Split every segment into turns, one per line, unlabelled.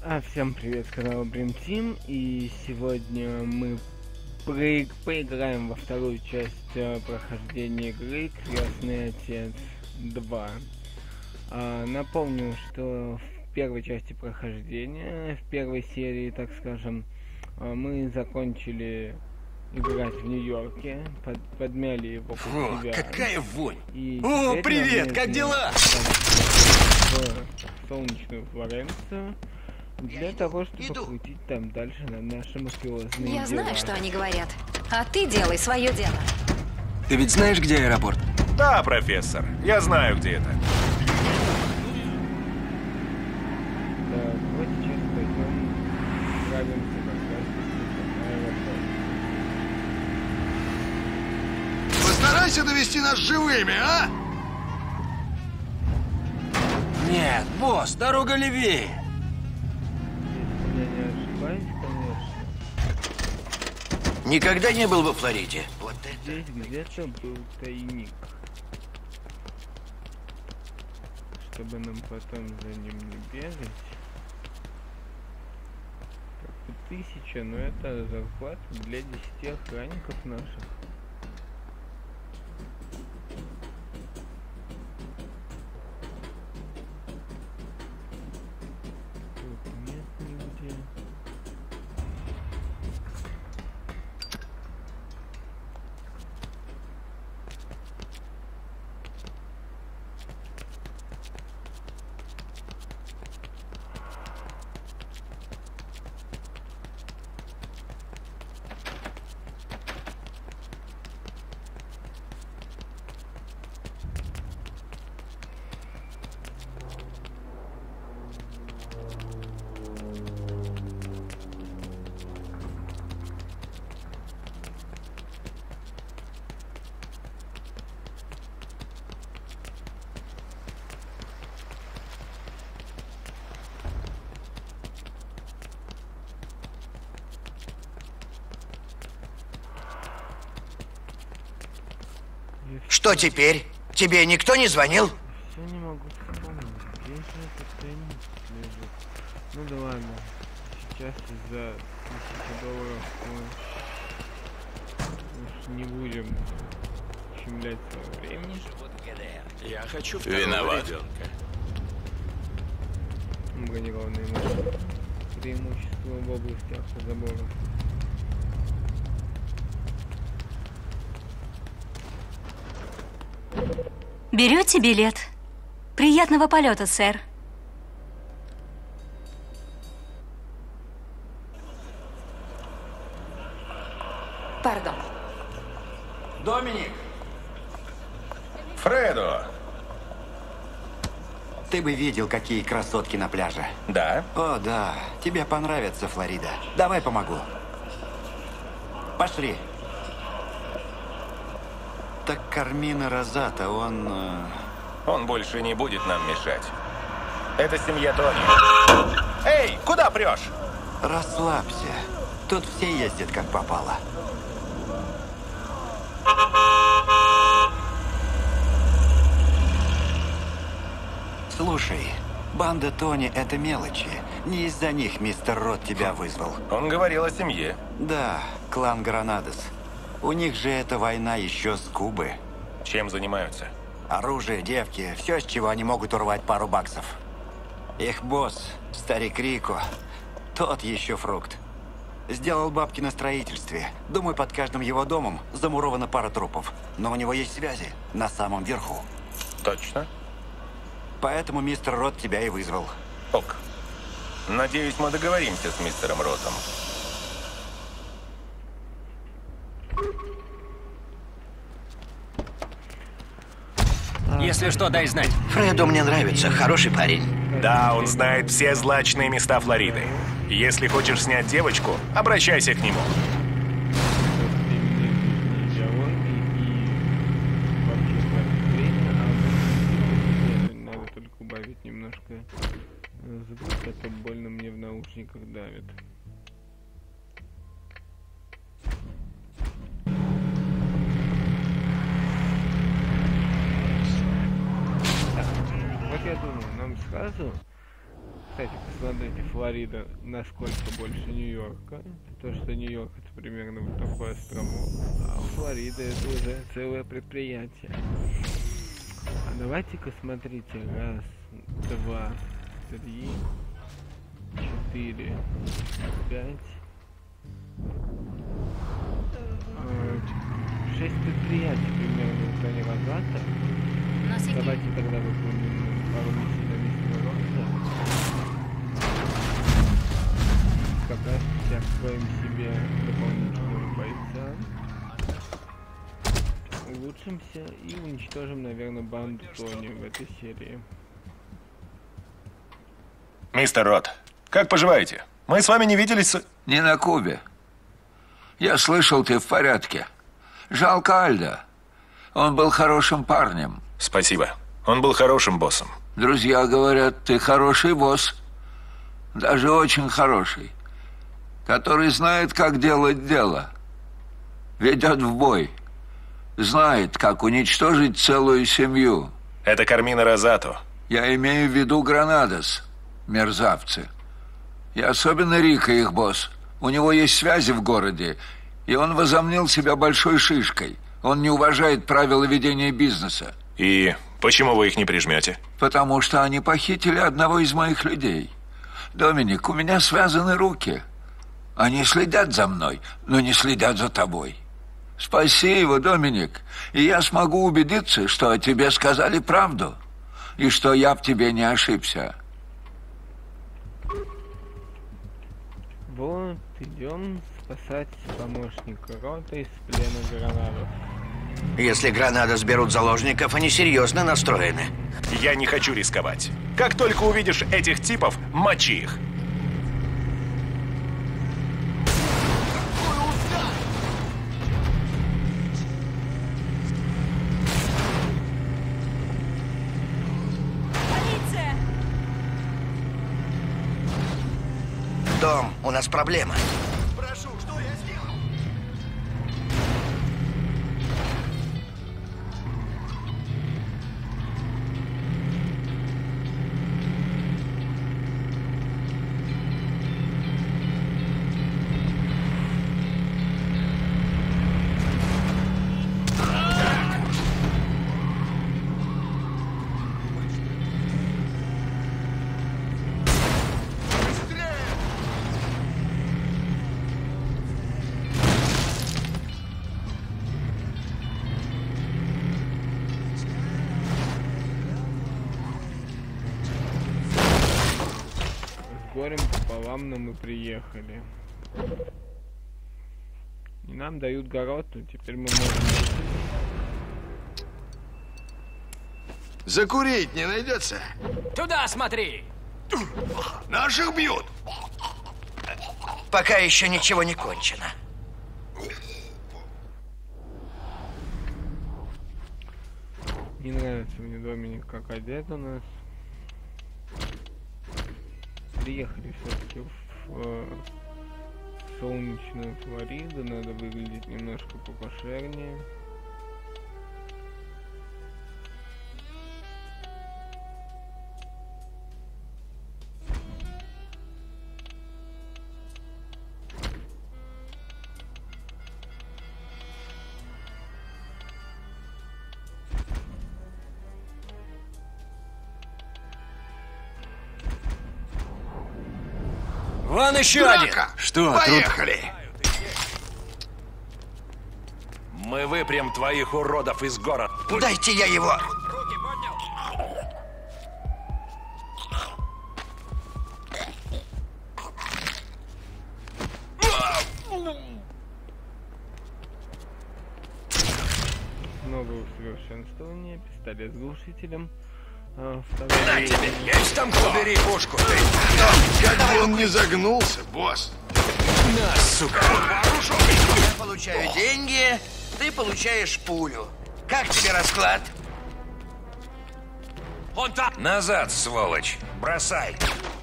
Всем привет, с канала Dream Team, и сегодня мы поиграем во вторую часть прохождения игры Крестный Отец 2. Напомню, что в первой части прохождения, в первой серии, так скажем, мы закончили играть в Нью-Йорке, подмяли его под себя.
Какая вонь!
И
О, привет, как дела?
В солнечную Флоренцию для того, чтобы покрутить там дальше на наши мафиозные
Я
дела.
знаю, что они говорят. А ты делай свое дело.
Ты ведь знаешь, где аэропорт?
Да, профессор, я знаю, где это.
Да, вот сейчас пойдем отправимся как раз на аэропорт.
Постарайся довести нас живыми, а?
Нет, босс, дорога левее.
Если я не ошибаюсь, конечно,
Никогда не был во Флориде. Вот
здесь где-то был тайник. Чтобы нам потом за ним не бегать. Как бы 1000, но это зарплата для 10 охранников наших. Тут нет нигде.
Что теперь? Тебе никто не звонил?
Все не могу вспомнить, где же этот тайник лежит. Ну да ладно, сейчас за 1000 долларов мы уж не будем ущемлять свое времени.
Я хочу
Виноват.
ребенка.
Бронированные машины. Преимущество в области автозаборов.
Берете билет? Приятного полета, сэр.
Пардон.
Доминик,
Фредо.
Ты бы видел, какие красотки на пляже.
Да?
О, да. Тебе понравится Флорида. Давай помогу. Пошли. Так Кармина Розата,
Он больше не будет нам мешать. Это семья Тони. Эй, куда прешь?
Расслабься. Тут все ездят как попало. Слушай, банда Тони — это мелочи. Не из-за них мистер Рот тебя вызвал.
Он говорил о семье.
Да, клан Гранадос. У них же эта война еще с Кубы.
Чем занимаются?
Оружие, девки, все, с чего они могут урвать пару баксов. Их босс, старик Рико, тот еще фрукт. Сделал бабки на строительстве. Думаю, под каждым его домом замурована пара трупов. Но у него есть связи на самом верху.
Точно?
Поэтому мистер Рот тебя и вызвал.
Ок. Надеюсь, мы договоримся с мистером Ротом.
если что, дай знать.
Фреду мне нравится, хороший парень.
Да, он знает все злачные места Флориды. Если хочешь снять девочку, обращайся к нему.
Надо только убавить немножко звук, а то больно мне в наушниках давит. Вот я думаю, нам сразу Кстати, посмотрите, Флорида насколько больше Нью-Йорка. То, что Нью-Йорк это примерно вот такой островок, а Флорида это уже целое предприятие. А давайте-ка смотрите, 1, 2, 3, 4, 5, 6 предприятий примерно в зоне Розата. Давайте тогда выполним пару миссий на месте Роза. Как раз откроем себе дополнительного бойца. Улучшимся и уничтожим, наверное, банду Тони в этой серии.
Мистер Рот, как поживаете? Мы с вами не виделись с...
Не на Кубе. Я слышал, ты в порядке. Жалко Альда. Он был хорошим парнем.
Спасибо. Он был хорошим боссом.
Друзья говорят, ты хороший босс. Даже очень хороший. Который знает, как делать дело. Ведет в бой. Знает, как уничтожить целую семью.
Это Кармина Розато.
Я имею в виду Гранадос. Мерзавцы. И особенно Рика, их босс. У него есть связи в городе, и он возомнил себя большой шишкой. Он не уважает правила ведения бизнеса.
И почему вы их не прижмете?
Потому что они похитили одного из моих людей. Доминик, у меня связаны руки. Они следят за мной, но не следят за тобой. Спаси его, Доминик, и я смогу убедиться, что о тебе сказали правду, и что я в тебе не ошибся.
Вот, идем спасать помощника Рота из плена Гранадов.
Если Гранадос берут заложников, они серьезно настроены.
Я не хочу рисковать. Как только увидишь этих типов, мочи их.
Дом, у нас проблема.
Прошу, что я сделал?
Горем пополам, но мы приехали. И нам дают гороту, теперь мы можем...
Закурить не найдется?
Туда смотри!
Наших бьют!
Пока еще ничего не кончено.
Не нравится мне, Доминик, как одет у нас. Приехали все-таки в солнечную Флориду, надо выглядеть немножко покошернее.
Вон еще один!
Что? Поехали!
Мы выпрям твоих уродов из города.
Дайте я его!
Новое усовершенствование, пистолет с глушителем.
На тебе! Есть там кто? Убери пушку!
Как бы он не загнулся, босс!
На, сука! Я получаю деньги, ты получаешь пулю. Как тебе расклад?
Он там! Назад, сволочь! Бросай!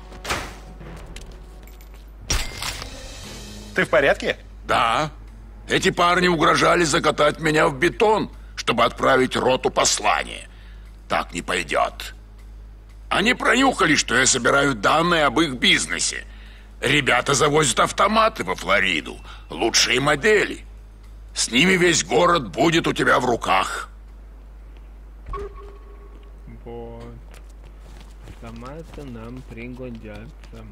Ты в порядке?
Да. Эти парни угрожали закатать меня в бетон, чтобы отправить роту послание. Так не пойдет. Они пронюхали, что я собираю данные об их бизнесе. Ребята завозят автоматы во Флориду. Лучшие модели. С ними весь город будет у тебя в руках.
Вот. Автоматы нам пригодятся.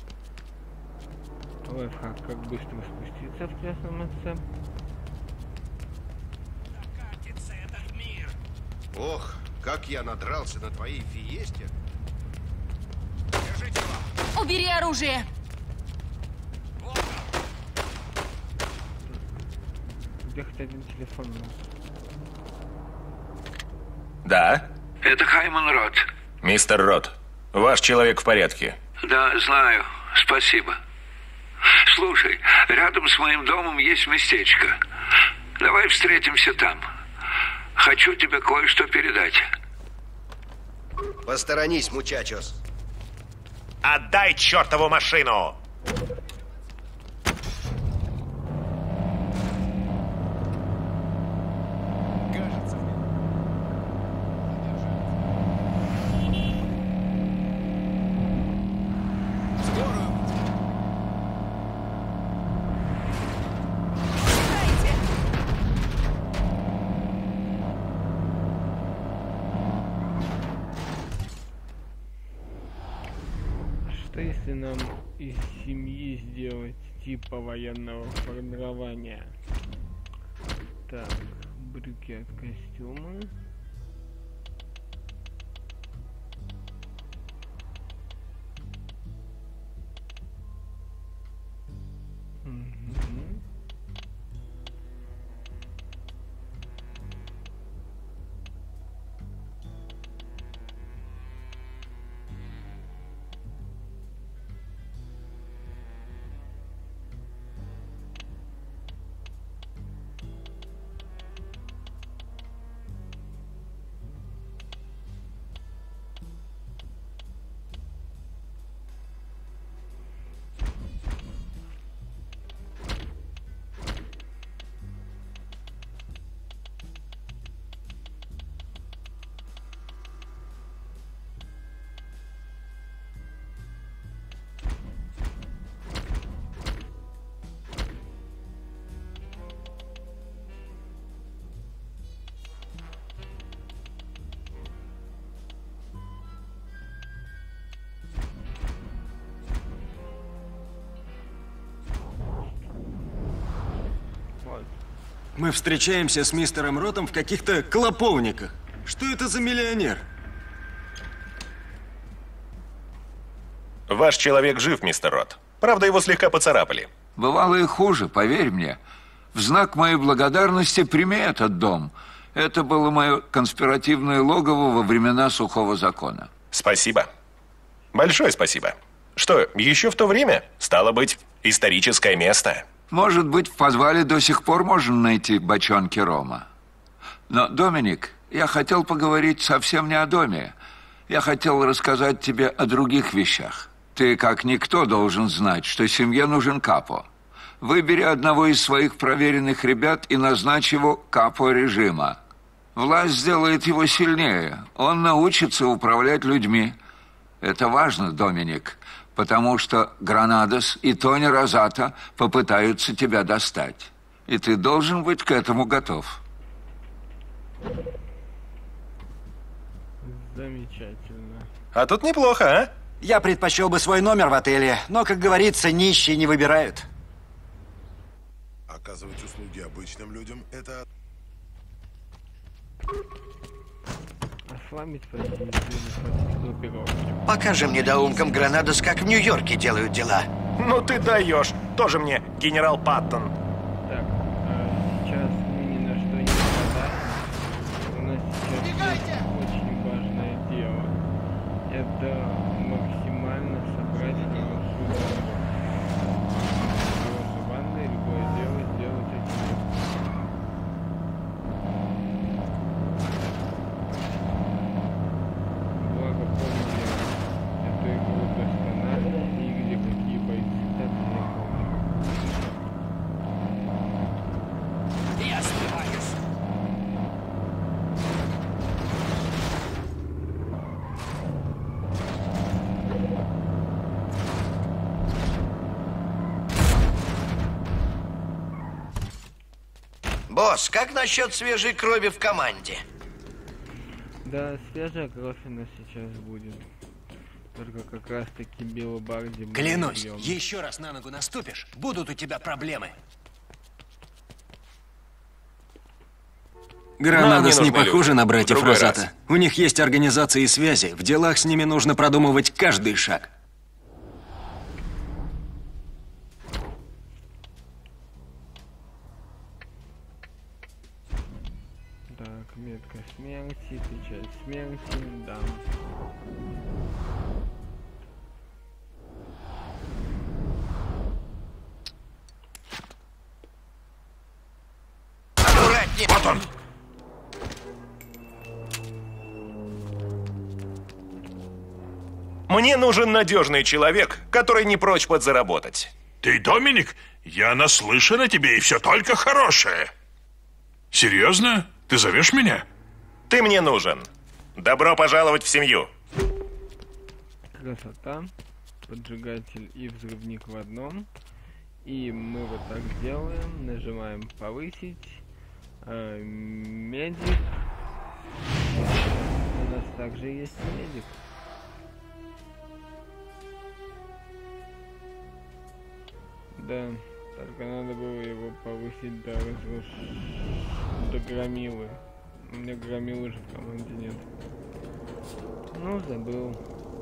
Лайфхак, как быстро спуститься в красном отце.
Ох, как я надрался на твоей фиесте.
Убери оружие!
Где хоть один телефон у нас?
Да?
Это Хайман Рот.
Мистер Рот, ваш человек в порядке.
Да, знаю. Спасибо. Слушай, рядом с моим домом есть местечко. Давай встретимся там. Хочу тебе кое-что передать.
Посторонись, мучачос.
Отдай чертову машину!
Что если нам из семьи сделать типа военного формирования? Так, брюки от костюма.
Мы встречаемся с мистером Ротом в каких-то клоповниках. Что это за миллионер?
Ваш человек жив, мистер Рот. Правда, его слегка поцарапали.
Бывало и хуже, поверь мне. В знак моей благодарности прими этот дом. Это было мое конспиративное логово во времена сухого закона.
Спасибо. Большое спасибо. Что, еще в то время? Стало быть, историческое место.
Может быть, в подвале до сих пор можно найти бочонки рома. Но, Доминик, я хотел поговорить совсем не о доме. Я хотел рассказать тебе о других вещах. Ты, как никто, должен знать, что семье нужен капо. Выбери одного из своих проверенных ребят и назначь его капо режима. Власть сделает его сильнее. Он научится управлять людьми. Это важно, Доминик, потому что Гранадос и Тони Розата попытаются тебя достать. И ты должен быть к этому готов.
Замечательно.
А тут неплохо, а?
Я предпочел бы свой номер в отеле, но, как говорится, нищие не выбирают.
Оказывать услуги обычным людям – это...
Ослабить группировки.
Покажи мне недоумкам Гранадос, как в Нью-Йорке делают дела.
Ну ты даешь. Тоже мне генерал Паттон.
Так, сейчас мы ни на что не попадаем. У нас сейчас есть очень важное дело. Это максимально собрать хорошую банду. Хорошая банда и любое дело сделать этим. Благо помню эту игру досконально и где какие бойцы, так и не помню.
Босс, как насчет свежей крови в команде?
Да, свежая кровь у нас сейчас будет. Только как раз таки Билл Барди...
Клянусь, еще раз на ногу наступишь, будут у тебя проблемы. Гранадос не похожи на братьев Розата. У них есть организация и связи. В делах с ними нужно продумывать каждый шаг.
Так, метка смерти, печать смерти, да.
Аккуратнее!
Вот он!
Мне нужен надежный человек, который не прочь подзаработать.
Ты Доминик? Я наслышан о тебе, и все только хорошее. Серьезно? Ты зовешь меня?
Ты мне нужен. Добро пожаловать в семью.
Красота. Поджигатель и взрывник в одном. И мы вот так делаем. Нажимаем повысить. Медик. У нас также есть медик. Да, только надо было его повысить до громилы. У меня громилы же в команде нет. Ну, забыл.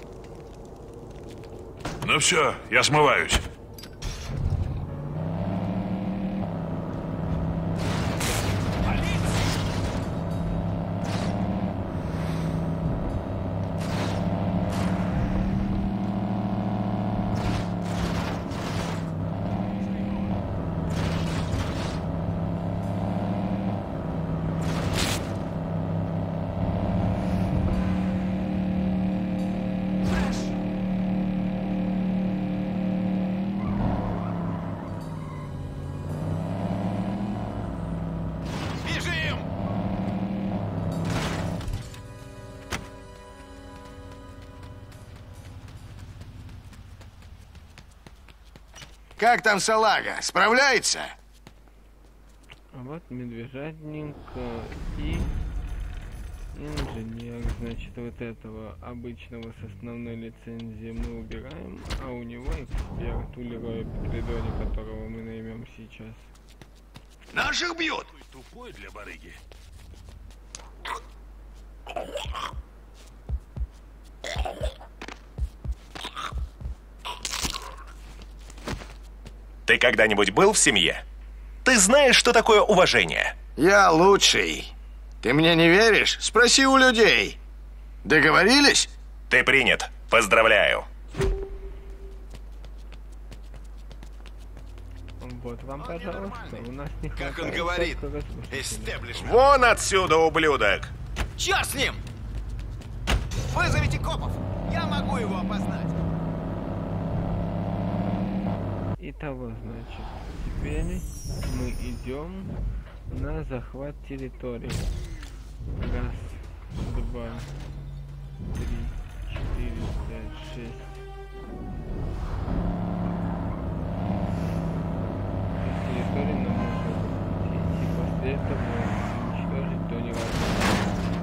Ну все, я смываюсь.
Как там салага? Справляется?
А вот медвежатник и инженер. Значит, вот этого обычного с основной лицензией мы убираем, а у него эксперт у Лероя Петридони, которого мы наймем сейчас.
Наших бьют!
Тупой для барыги.
Ты когда-нибудь был в семье? Ты знаешь, что такое уважение?
Я лучший. Ты мне не веришь? Спроси у людей. Договорились?
Ты принят. Поздравляю.
Вот вам, пожалуйста, у нас не хватает.
Как он говорит, эстеблишмент.
Вон отсюда, ублюдок!
Черт с ним! Вызовите копов! Я могу его опознать.
Итого, значит, теперь мы идем на захват территории. Раз, два, три, 4, 5, 6. Территории нам нужно захватить, и после этого уничтожить Тони Райдера.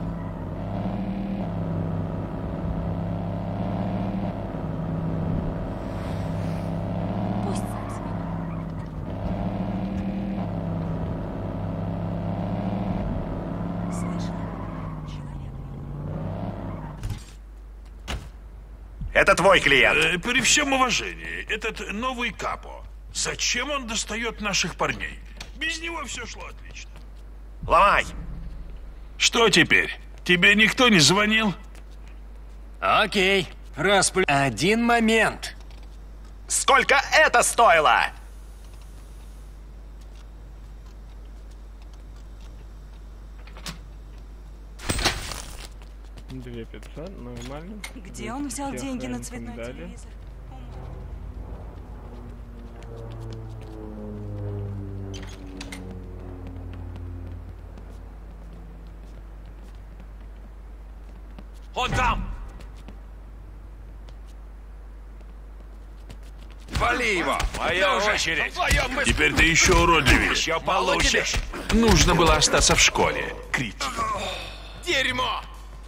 Это твой клиент.
При всем уважении, этот новый капо, зачем он достает наших парней? Без него все шло отлично.
Ломай!
Что теперь? Тебе никто не звонил?
Окей. Один момент.
Сколько это стоило?
$2 500, нормально.
И где он взял деньги на цветной телевизор?
Он там!
Вали его!
Моя очередь!
Теперь ты еще уродливее.
Еще получишь!
Нужно было остаться в школе. Кричи.
Дерьмо!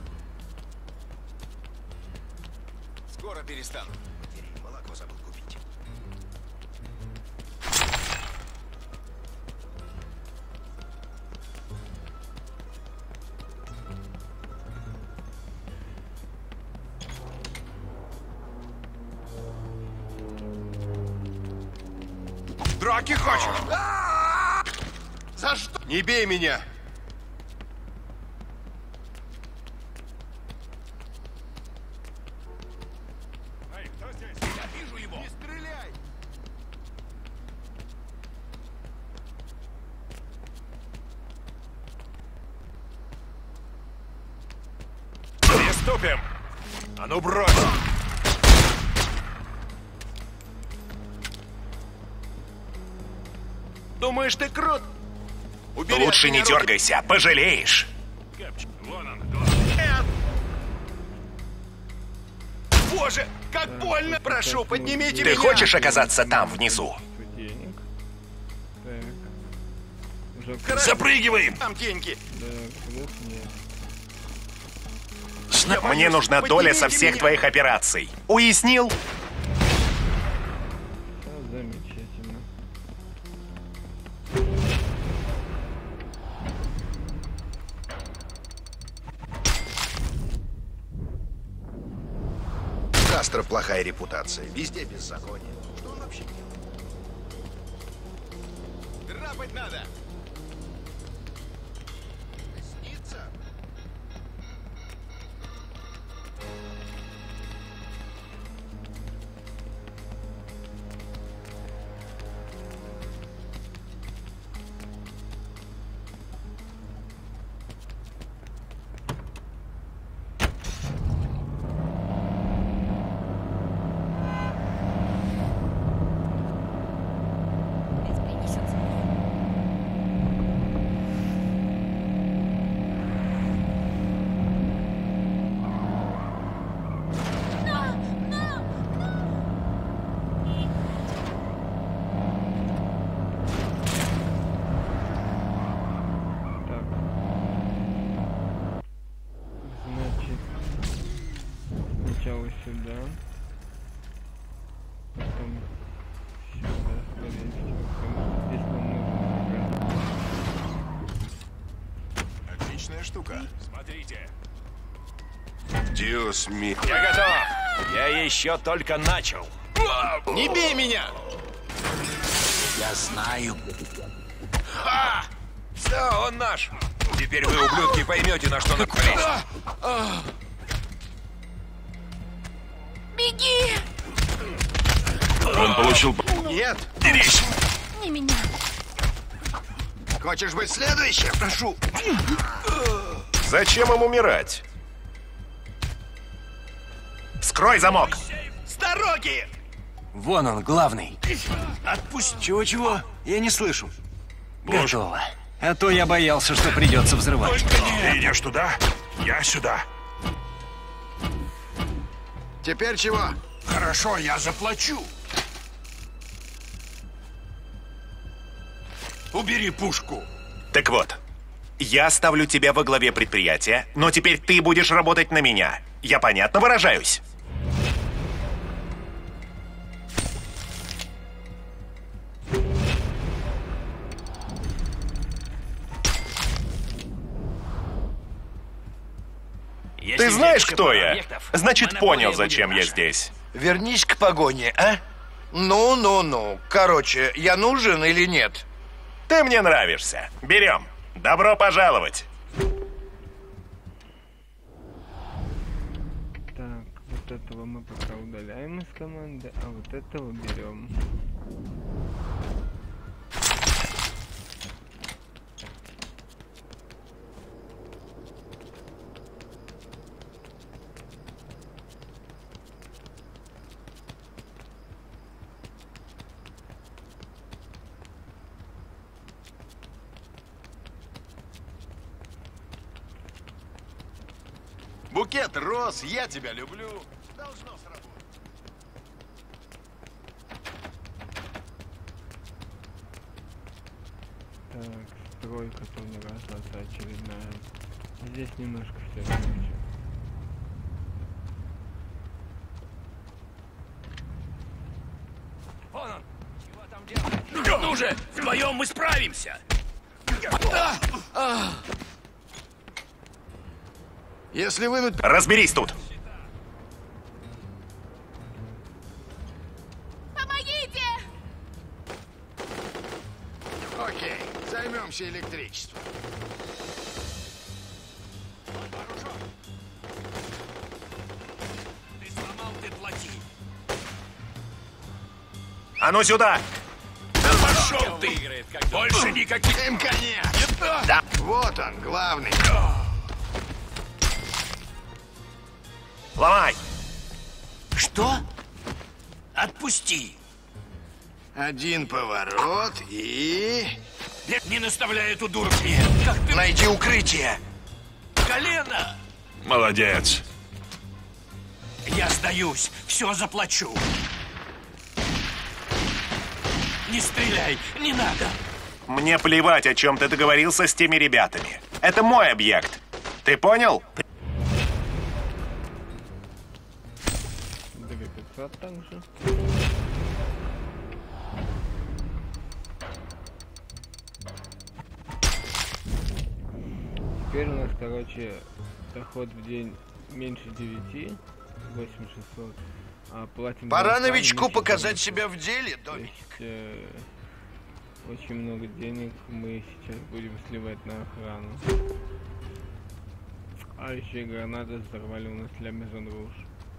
Скоро перестану. Молоко забыл купить.
Драки хочешь? За что? Не бей меня! Эй, кто здесь? Я вижу его! Не стреляй!
Приступим! А ну брось!
Думаешь, ты крут? Убери
Лучше
от
не
меня руки.
дергайся, пожалеешь.
Вон он, кто? Нет! Боже, как больно! Прошу, поднимите
Ты
меня!
хочешь оказаться там, внизу?
Денег. Так. Уже
Запрыгиваем!
Там деньги.
да, плюс нет.
Мне нужна доля со всех твоих операций. Уяснил?
Всё замечательно.
Кастро плохая репутация. Везде беззаконие. Что он вообще делает?
Драпать надо!
Снится?
Так. Значит, сначала сюда. Потом сюда, скорее всего. Потому что здесь нам нужно как раз.
Отличная штука.
Смотрите.
Диос ми.
Я готов. Я еще только начал.
Не бей меня!
Я знаю.
Все, он наш. Теперь вы, ублюдки, поймете, на что напались.
Он получил...
Нет!
Дерись.
Не меня.
Хочешь быть следующим?
Прошу!
Зачем им умирать? Скрой замок.
С дороги!
Вон он, главный.
Отпусти!
Чего-чего? Я не слышу. Готово. А то я боялся, что придется взрывать.
Ты идешь туда, я сюда.
Теперь чего?
Хорошо, я заплачу. Убери пушку.
Так вот, я ставлю тебя во главе предприятия, но теперь ты будешь работать на меня. Я понятно выражаюсь? Ты знаешь, кто я? Значит, понял, зачем я здесь.
Вернись к погоне, а? Ну. Короче, я нужен или нет?
Ты мне нравишься. Берем. Добро пожаловать.
Так, вот этого мы пока удаляем из команды, а вот этого берем.
Букет роз, я тебя люблю. Должно сработать.
Так, тройка, то не разата очередная. Здесь немножко все легче.
Вон он! Чего там делать? Ну же, вдвоем мы справимся!
Если вы...
Разберись тут!
Помогите!
Окей, займемся электричеством.
Ты сломал, ты плати!
А ну сюда!
Да пошел ты! Больше никаких...
Им конец!
Да.
Вот он, главный.
Ломай!
Что? Отпусти!
Один поворот и...
Не наставляй эту дуру мне! Как ты...
Найди укрытие!
Колено! Молодец! Я сдаюсь, все заплачу! Не стреляй, не надо!
Мне плевать, о чем ты договорился с теми ребятами. Это мой объект. Ты понял?
2500 также. Теперь у нас, короче, доход в день меньше 9, 8600. А платим...
Пора новичку показать себя в деле, Доминик.
Очень много денег мы сейчас будем сливать на охрану. А еще и гранаты взорвали у нас для Мезон Руж.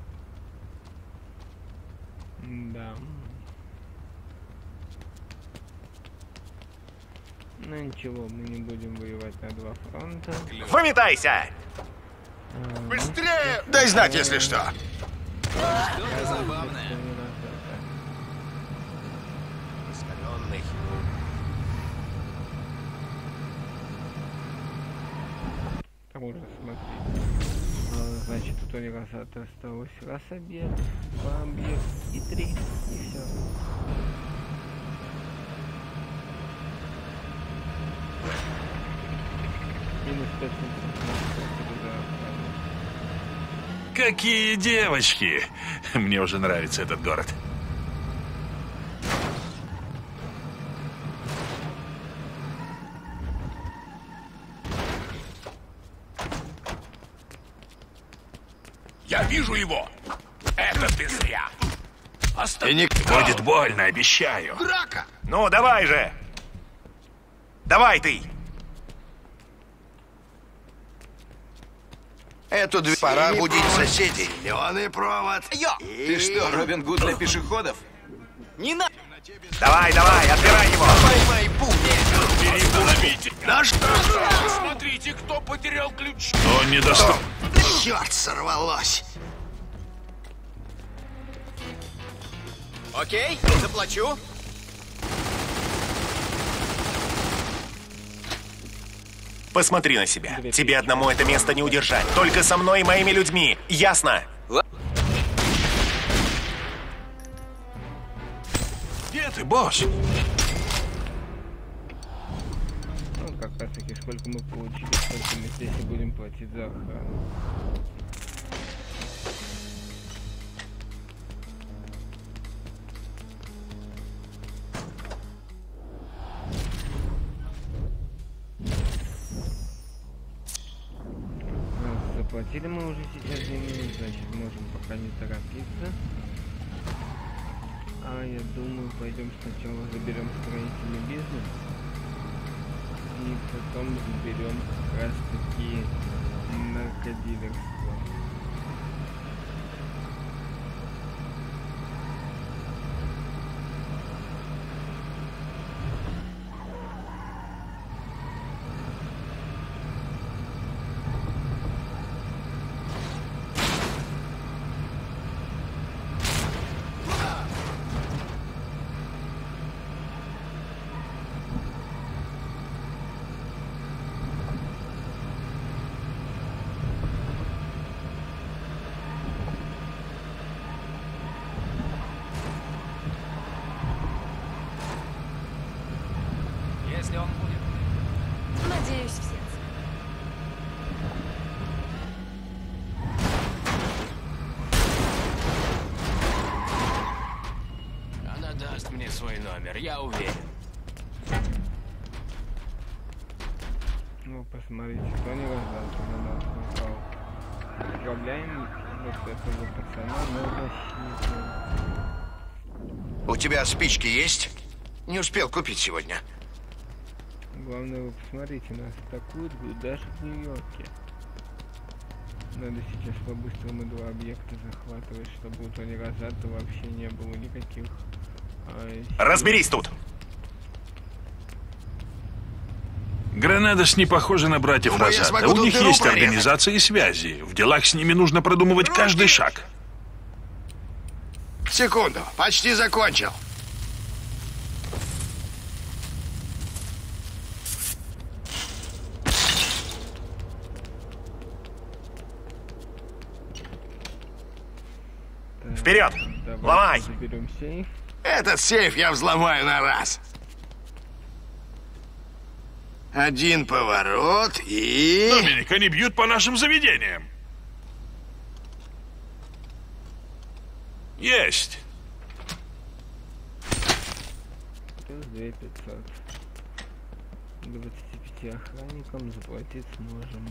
Да. Ну ничего, мы не будем воевать на два фронта.
Выметайся!
Быстрее! Дай знать, если что.
Что-то забавное. Раскаленный.
К тому же, смотрите. Значит, у Тони Росата осталось раз объект, два объект и 3. И все. Минус 5
Какие девочки! Мне уже нравится этот город.
Я вижу его. Это ты зря.
Будет больно, обещаю.
Драка!
Ну, давай же! Давай ты!
Эту дверь пора будить соседей.
Зеленый провод.
Ты что, Робин Гуд для пешеходов? Не надо!
Давай, давай, отбирай его!
Поймай пули!
Переуловите.
Да что?
Смотрите, кто потерял ключ.
Он не достал.
Черт, сорвалось.
Окей, заплачу.
Посмотри на себя. Тебе одному это место не удержать. Только со мной и моими людьми. Ясно?
Где ты, босс?
Ну, как раз таки, сколько мы получили, сколько мы здесь и будем платить за охрану. Заплатили мы уже сейчас деньги, значит, можем пока не торопиться. А я думаю, пойдем сначала заберем строительный бизнес. И потом заберем как раз таки наркодилерство.
Если он будет... даст мне свой номер, я уверен.
Ну, посмотрите, кто не раздался на нас напал. Отправляем вот этого пацана на защиту.
У тебя спички есть? Не успел купить сегодня.
Главное, вы посмотрите, нас атакуют даже в Нью-Йорке. Надо сейчас по-быстрому 2 объекта захватывать, чтобы у Тони Розатто вообще не было никаких...
Разберись тут!
Гранадос не похожи на братьев Розатто. У них есть организация и связи. В делах с ними нужно продумывать каждый шаг.
Секунду, почти закончил.
Вперед! Ломай!
Сейф.
Этот сейф я взломаю на раз. Один поворот и...
Доминик, они бьют по нашим заведениям. Есть.
2500. 25 охранникам заплатить сможем.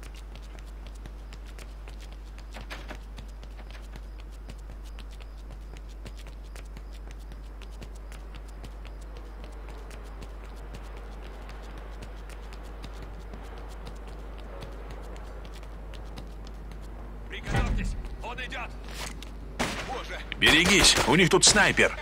Приготовьтесь, он идет. Боже. Берегись, у них тут снайпер.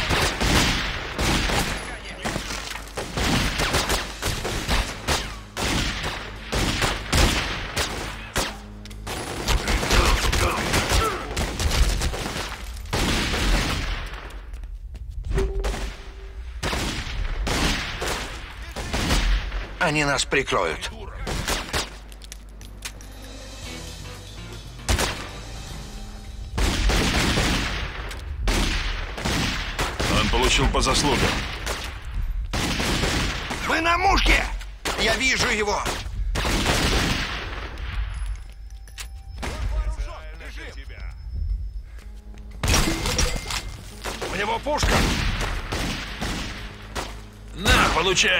Они нас прикроют.
Он получил по заслугам.
Мы на мушке! Я вижу его!
У него пушка! На, получай!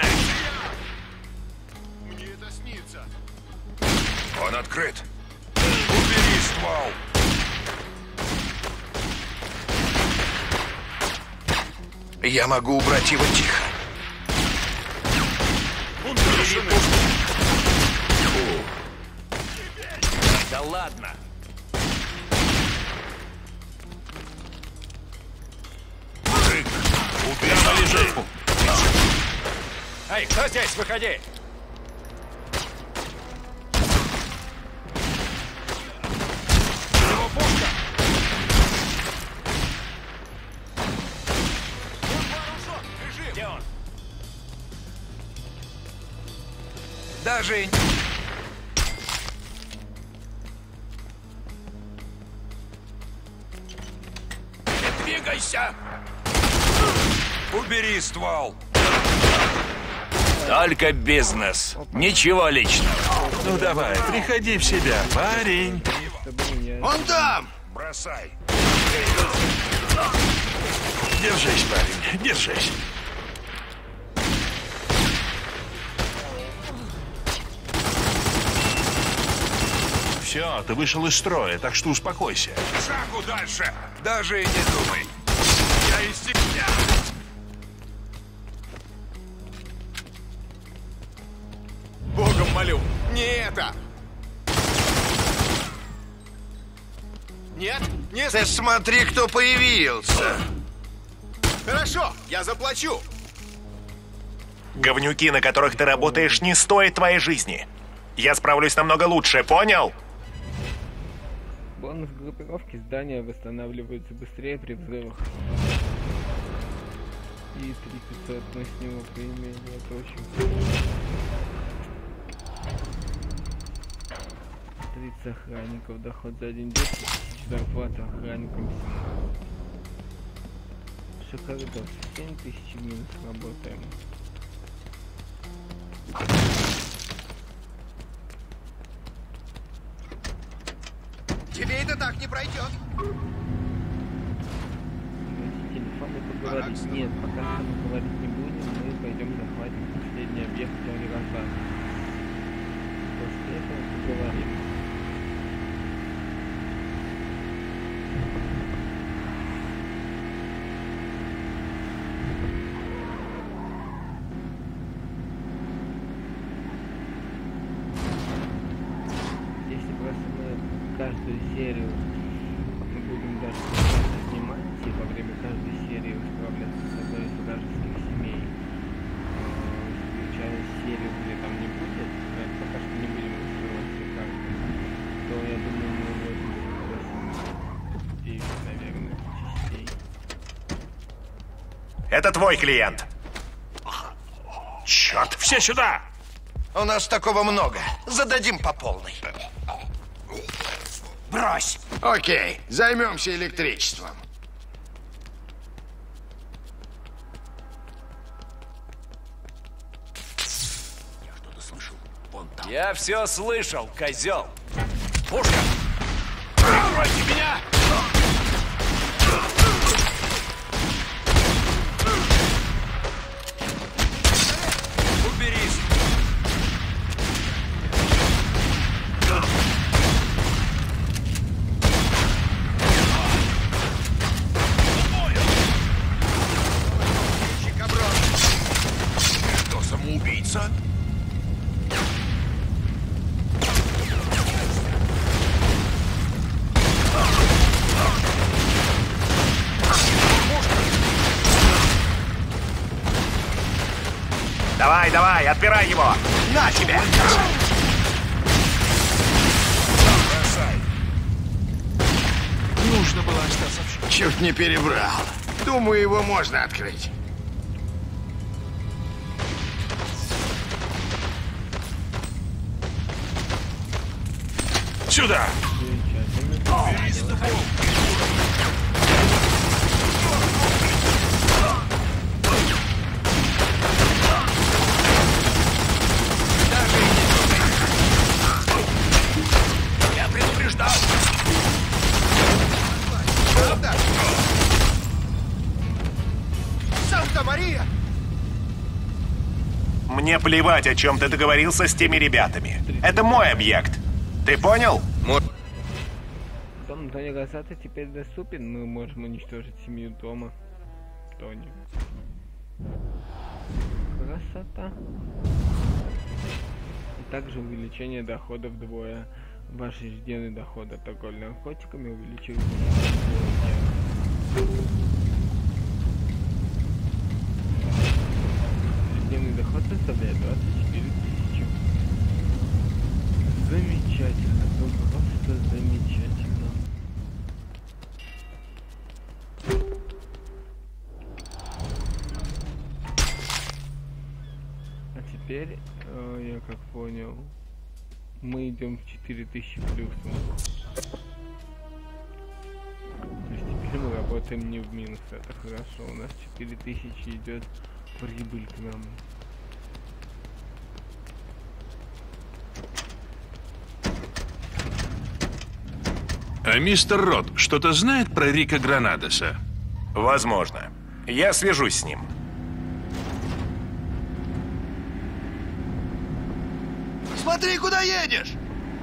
Мне это снится.
Он открыт. Убери ствол!
Я могу убрать его тихо.
Да ладно!
Мужик, прямо лежи!
Эй, кто здесь? Выходи!
У него пушка!
Где он?
Даже...
Не двигайся!
Убери ствол! Только бизнес. Ничего личного.
Ну давай, приходи в себя, парень.
Он там!
Бросай. Держись, парень, держись. Все, ты вышел из строя, так что успокойся.
Шагу дальше! Даже и не думай. Я из тебя. Богом молю, не это! Нет, не...
Ты смотри, кто появился.
Хорошо, я заплачу. Говнюки, на которых ты работаешь, не стоят твоей жизни. Я справлюсь намного лучше, понял?
Бонус группировки здания восстанавливаются быстрее при взрывах. И 3500 мы с него поимели, это очень... 30 охранников, доход за один день, зарплата охранникам 17. Шоколадов 7000 минус работаем.
Тебе это так не пройдет.
Телефон это говорить. Нет, пока что мы говорить не будем, мы пойдем захватим последний объект Аригаса. После этого поговорим. Если просто мы каждую серию мы будем даже снимать и во время каждой серии справляться с одной из вражеских семей, включая серию, где там не будет, пока что не будем раскрывать все карты, то я думаю, мы возьмем 9, наверное, частей.
Это твой клиент.
Черт, все сюда! У нас такого много. Зададим по полной. Брось!
Окей, займемся электричеством.
Я все слышал, козел. Пушка! Прикройте меня! Уберись!
Что, самоубийца?
Давай, давай, отбирай его! На тебе!
Нужно было остаться в шоке. Чуть не перебрал. Думаю, его можно открыть.
Сюда!
Я предупреждал!
Санта-Мария!
Мне плевать, о чем ты договорился с теми ребятами. Это мой объект. Ты понял?
Дом Тони Гасата теперь доступен, мы можем уничтожить семью дома Тони. Красота. И также увеличение дохода вдвое. Ваш ежедневный доход от торговли наркотиками увеличивается. Ежедневный доход составляет 24 тысячи. Замечательно, ну просто замечательно. А теперь, я как понял, мы идем в 4000 плюсом. То есть теперь мы работаем не в минус, это хорошо. У нас 4000 идет прибыль к нам.
А мистер Рот что-то знает про Рика Гранадеса?
Возможно. Я свяжусь с ним.
Смотри, куда едешь!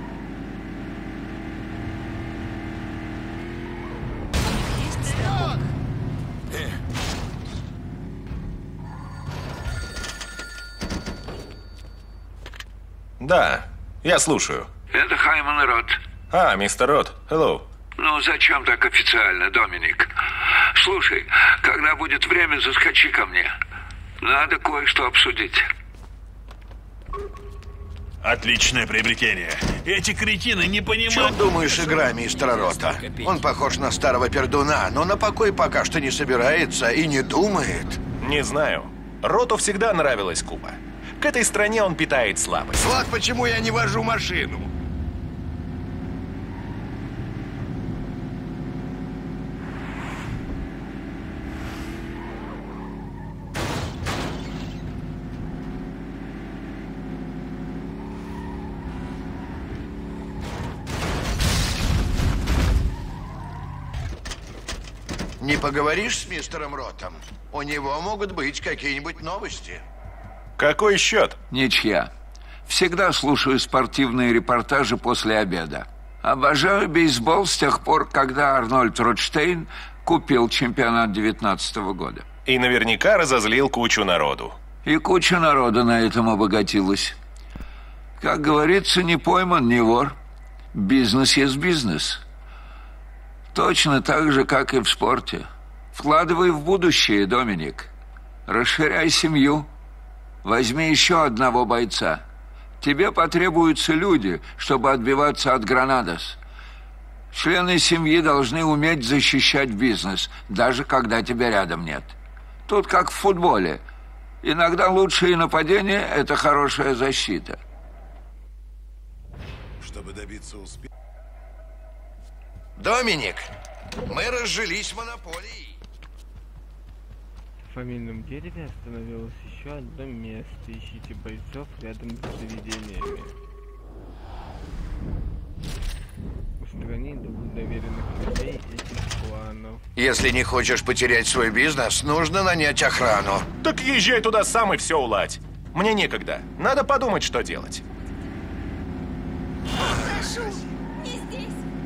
Да, я слушаю.
Это Хайман Рот.
А, мистер Рот, hello.
Ну, зачем так официально, Доминик? Слушай, когда будет время, заскочи ко мне. Надо кое-что обсудить.
Отличное приобретение. Эти кретины не
В
понимают...
чем думаешь, игра мистера Рота? Он похож на старого пердуна, но на покой пока что не собирается и не думает.
Не знаю. Роту всегда нравилась Куба. К этой стране он питает слабость.
Вот почему я не вожу машину. Не поговоришь с мистером Ротом? У него могут быть какие-нибудь новости.
Какой счет?
Ничья. Всегда слушаю спортивные репортажи после обеда. Обожаю бейсбол с тех пор, когда Арнольд Ротштейн купил чемпионат 19-го года.
И наверняка разозлил кучу народу.
И куча народа на этом обогатилась. Как говорится, не пойман, не вор. Бизнес есть бизнес. Точно так же, как и в спорте. Вкладывай в будущее, Доминик. Расширяй семью. Возьми еще одного бойца. Тебе потребуются люди, чтобы отбиваться от Гранадос. Члены семьи должны уметь защищать бизнес, даже когда тебя рядом нет. Тут как в футболе. Иногда лучшее нападение – это хорошая защита.
Чтобы добиться успеха... Доминик, мы разжились монополией.
В фамильном дереве остановилось еще одно место. Ищите бойцов рядом с заведениями. Устрани двух доверенных людей этих кланов.
Если не хочешь потерять свой бизнес, нужно нанять охрану.
Так езжай туда сам и все уладь. Мне некогда. Надо подумать, что делать.
Прошу, не здесь.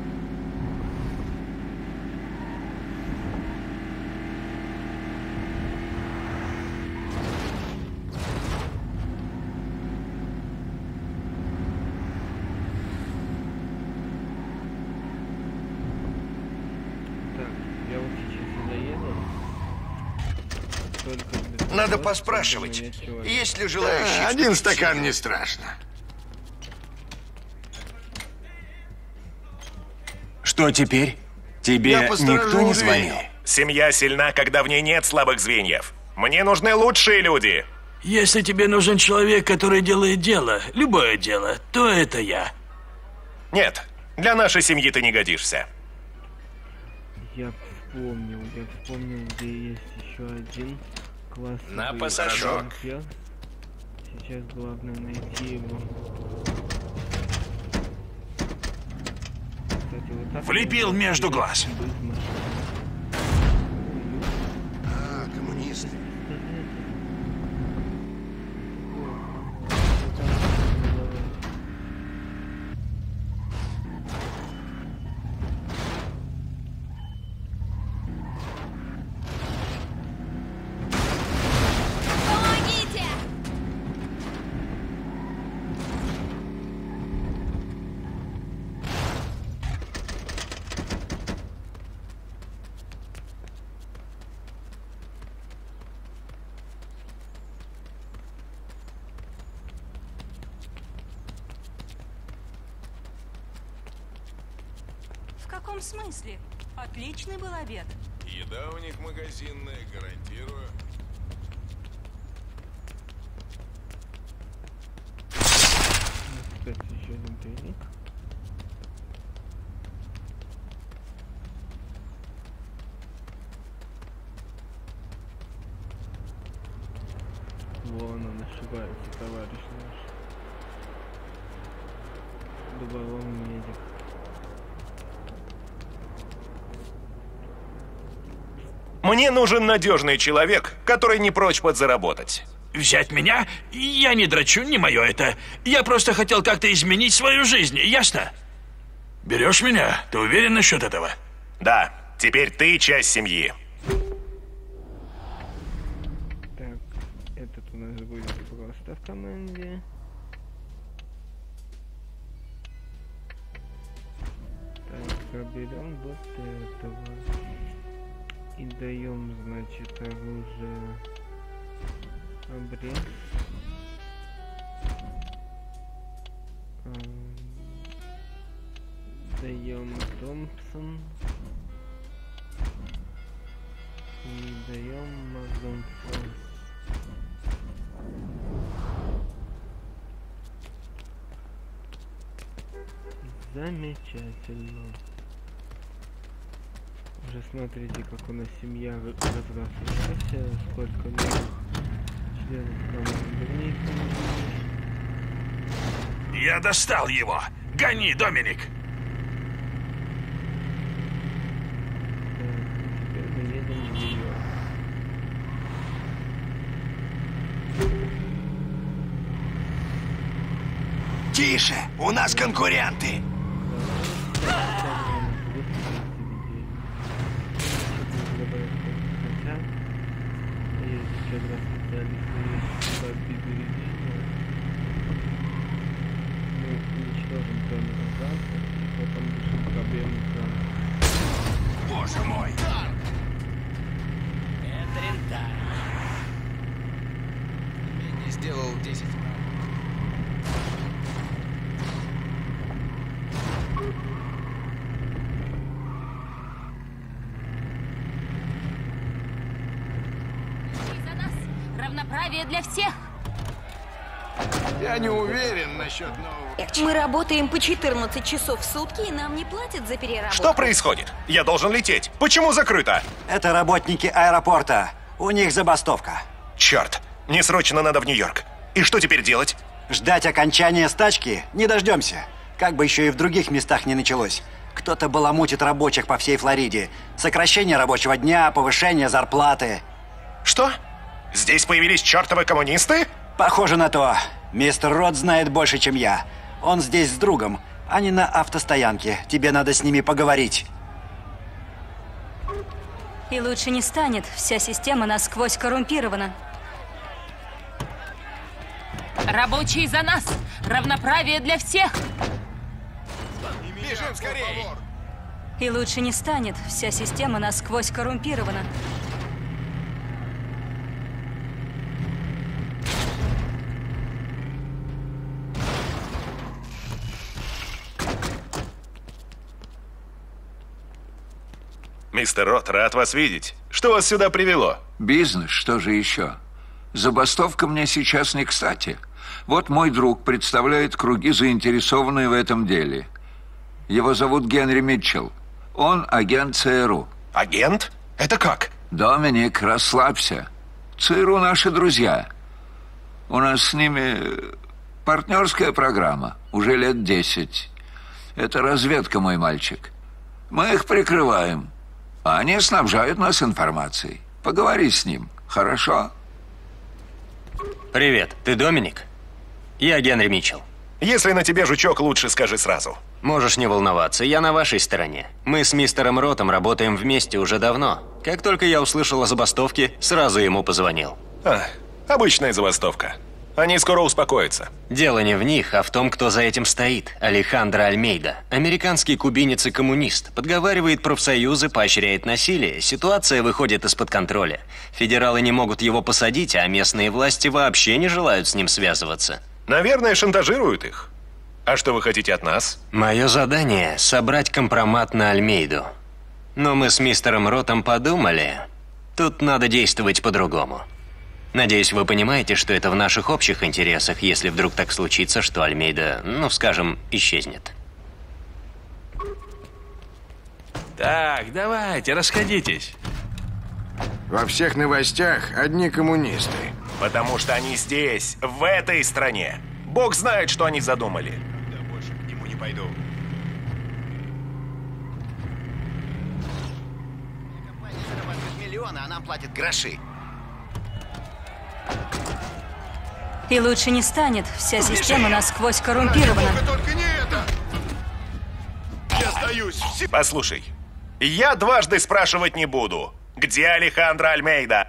Надо поспрашивать, есть ли желающие.
Один стакан не страшно.
Что теперь? Тебе никто не звонил?
Семья сильна, когда в ней нет слабых звеньев. Мне нужны лучшие люди.
Если тебе нужен человек, который делает дело, любое дело, то это я.
Нет, для нашей семьи ты не годишься.
Я вспомнил, где есть еще один классовый
На пасашок.
вампир. Сейчас главное найти его. Кстати, вот так
Влепил между глаз.
А, коммунисты.
В каком смысле? Отличный был обед.
Еда у них магазинная, гарантирую.
Кстати, еще один тайник. Вон он ошибается, товарищ наш. Дубовый медик.
Мне нужен надежный человек, который не прочь подзаработать.
Взять меня? Я не дрочу, не мое это. Я просто хотел как-то изменить свою жизнь, ясно? Берешь меня? Ты уверен насчет этого?
Да, теперь ты часть семьи.
Так, этот у нас будет просто в команде. Так, берем вот этого. И даем, значит, оружие обрез. Даем Томпсон. И даем Мазон Форс. Замечательно. Уже смотрите, как у нас семья разрослась, сколько новых членов команды.
Я достал его! Гони, Доминик!
Теперь мы едем
Тише, у нас конкуренты. Боже мой!
Это рентарь. Я не сделал 10.
За нас. Равноправие для всех.
Я не уверен насчет нового.
Мы работаем по 14 часов в сутки, и нам не платят за переработку.
Что происходит? Я должен лететь. Почему закрыто?
Это работники аэропорта. У них забастовка.
Черт, мне срочно надо в Нью-Йорк. И что теперь делать?
Ждать окончания стачки не дождемся. Как бы еще и в других местах не началось. Кто-то баламутит рабочих по всей Флориде. Сокращение рабочего дня, повышение зарплаты.
Что? Здесь появились чертовы коммунисты?
Похоже на то. Мистер Рот знает больше, чем я. Он здесь с другом. Они на автостоянке. Тебе надо с ними поговорить.
И лучше не станет. Вся система насквозь коррумпирована.
Рабочие за нас. Равноправие для всех.
Бежим скорее!
И лучше не станет. Вся система насквозь коррумпирована.
Мистер Рот, рад вас видеть. Что вас сюда привело?
Бизнес, что же еще? Забастовка мне сейчас не кстати. Вот мой друг представляет круги, заинтересованные в этом деле. Его зовут Генри Митчелл. Он агент ЦРУ.
Агент? Это как?
Доминик, расслабься. ЦРУ наши друзья. У нас с ними партнерская программа. Уже лет 10. Это разведка, мой мальчик. Мы их прикрываем. А они снабжают нас информацией. Поговори с ним, хорошо?
Привет, ты Доминик? Я Генри Митчелл.
Если на тебе жучок, лучше скажи сразу.
Можешь не волноваться, я на вашей стороне. Мы с мистером Ротом работаем вместе уже давно. Как только я услышал о забастовке, сразу ему позвонил.
Обычная забастовка. Они скоро успокоятся.
Дело не в них, а в том, кто за этим стоит. Алехандро Альмейда. Американский кубинец и коммунист. Подговаривает профсоюзы, поощряет насилие. Ситуация выходит из-под контроля. Федералы не могут его посадить, а местные власти вообще не желают с ним связываться.
Наверное, шантажируют их. А что вы хотите от нас?
Мое задание – собрать компромат на Альмейду. Но мы с мистером Ротом подумали, тут надо действовать по-другому. Надеюсь, вы понимаете, что это в наших общих интересах, если вдруг так случится, что Альмейда, ну, скажем, исчезнет.
Так, давайте, расходитесь.
Во всех новостях одни коммунисты.
Потому что они здесь, в этой стране. Бог знает, что они задумали.
Да больше к нему не пойду.
Компания зарабатывает миллионы, а нам платят гроши.
И лучше не станет. Вся система насквозь коррумпирована.
Только не это! Я сдаюсь.
Послушай, я дважды спрашивать не буду. Где Алехандро Альмейда?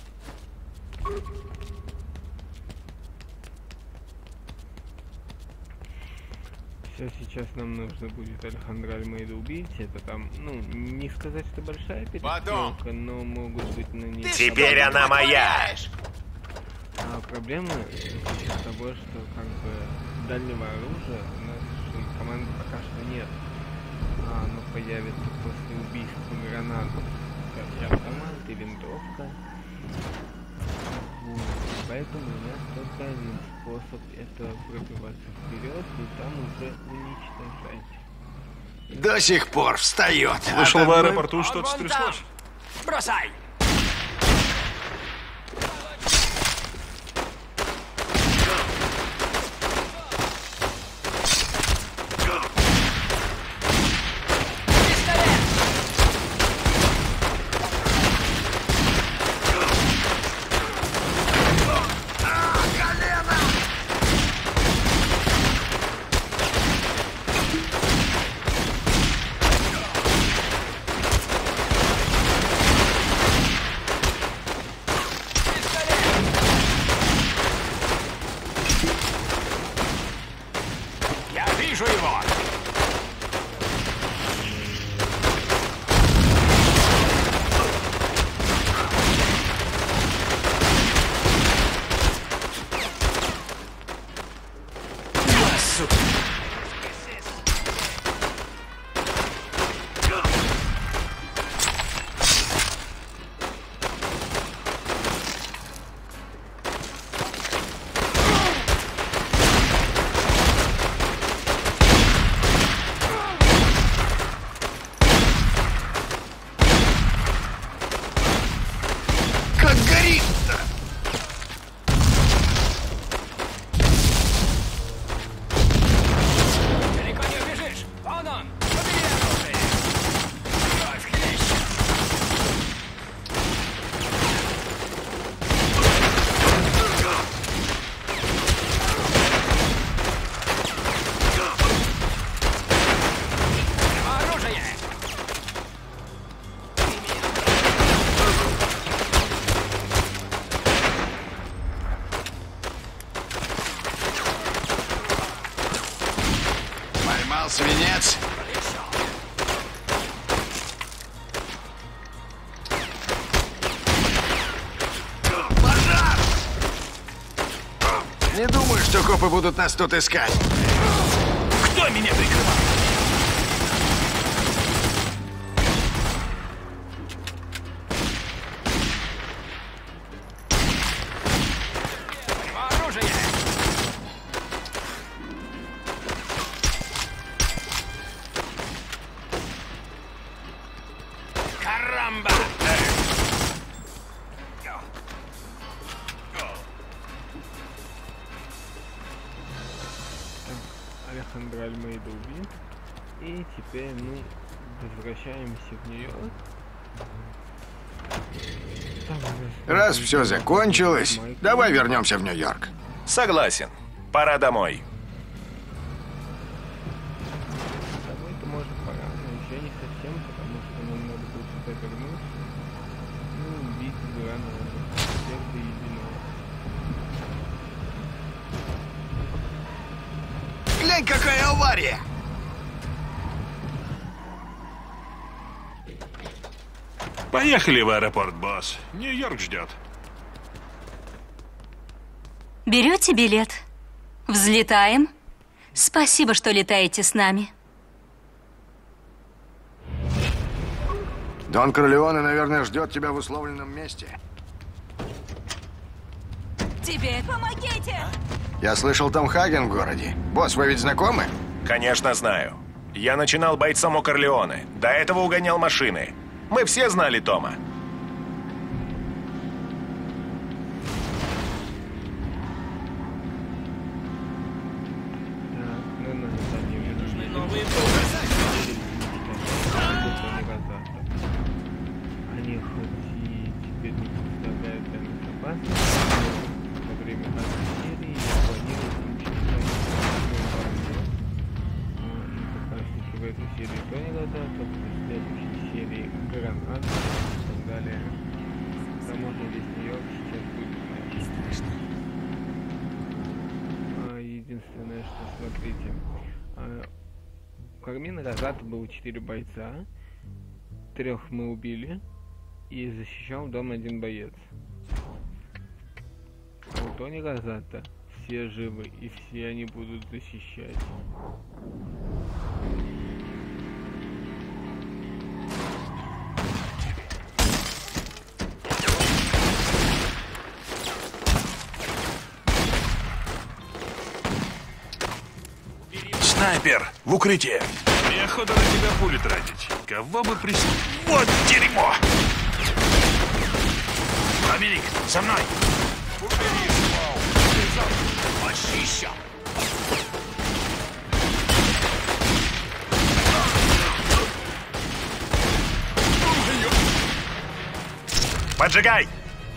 Все, сейчас нам нужно будет Алехандро Альмейда убить. Это там, ну, не сказать, что большая перестрелка, но могут быть на ней...
Теперь она моя!
А проблема из того, что как бы дальнего оружия у нас команды пока что нет. А оно появится после убийства гранаты. И автомат, и винтовка. Вот. Поэтому у нас только один способ — это пробиваться вперед и там уже уничтожать.
До сих пор встает.
Слышал, в аэропорту что-то стряслось.
Бросай! Вижу его!
Свинец. Пожар! Не думаю, что копы будут нас тут искать.
Кто меня прикрывал?
Алехандро Альмейда убит. И теперь мы возвращаемся в Нью-Йорк.
Раз все закончилось, давай вернемся в Нью-Йорк.
Согласен. Пора домой.
Домой-то может пора, но еще не совсем, потому что нам надо будет сюда вернуться. Ну, убить Грана, всех до единого.
Глянь, какая авария!
Поехали в аэропорт, босс. Нью-Йорк ждет.
Берете билет? Взлетаем? Спасибо, что летаете с нами.
Дон Корлеоне, наверное, ждет тебя в условленном месте.
Теперь помогите!
Я слышал, Том Хаген в городе. Босс, вы ведь знакомы?
Конечно, знаю. Я начинал бойцом у Корлеоне. До этого угонял машины. Мы все знали Тома.
Они хоть и теперь не представляют для нас опасность, но во время нашей серии я планирую уничтожать как раз таки в этой серии Тони Розато, в следующей серии Гранат и так далее. Возможно, весь Нью-Йорк сейчас будет страшно. Единственное, что, смотрите, у Кармина Розато было 4 бойца, 3 мы убили, и защищал дом 1 боец. А у Тони Розато все живы, и все они будут защищать.
Снайпер, в укрытие. Неохота на тебя пули тратить. Кого бы присутствовать? Вот дерьмо! Доминик, со мной!
Почищу!
Поджигай!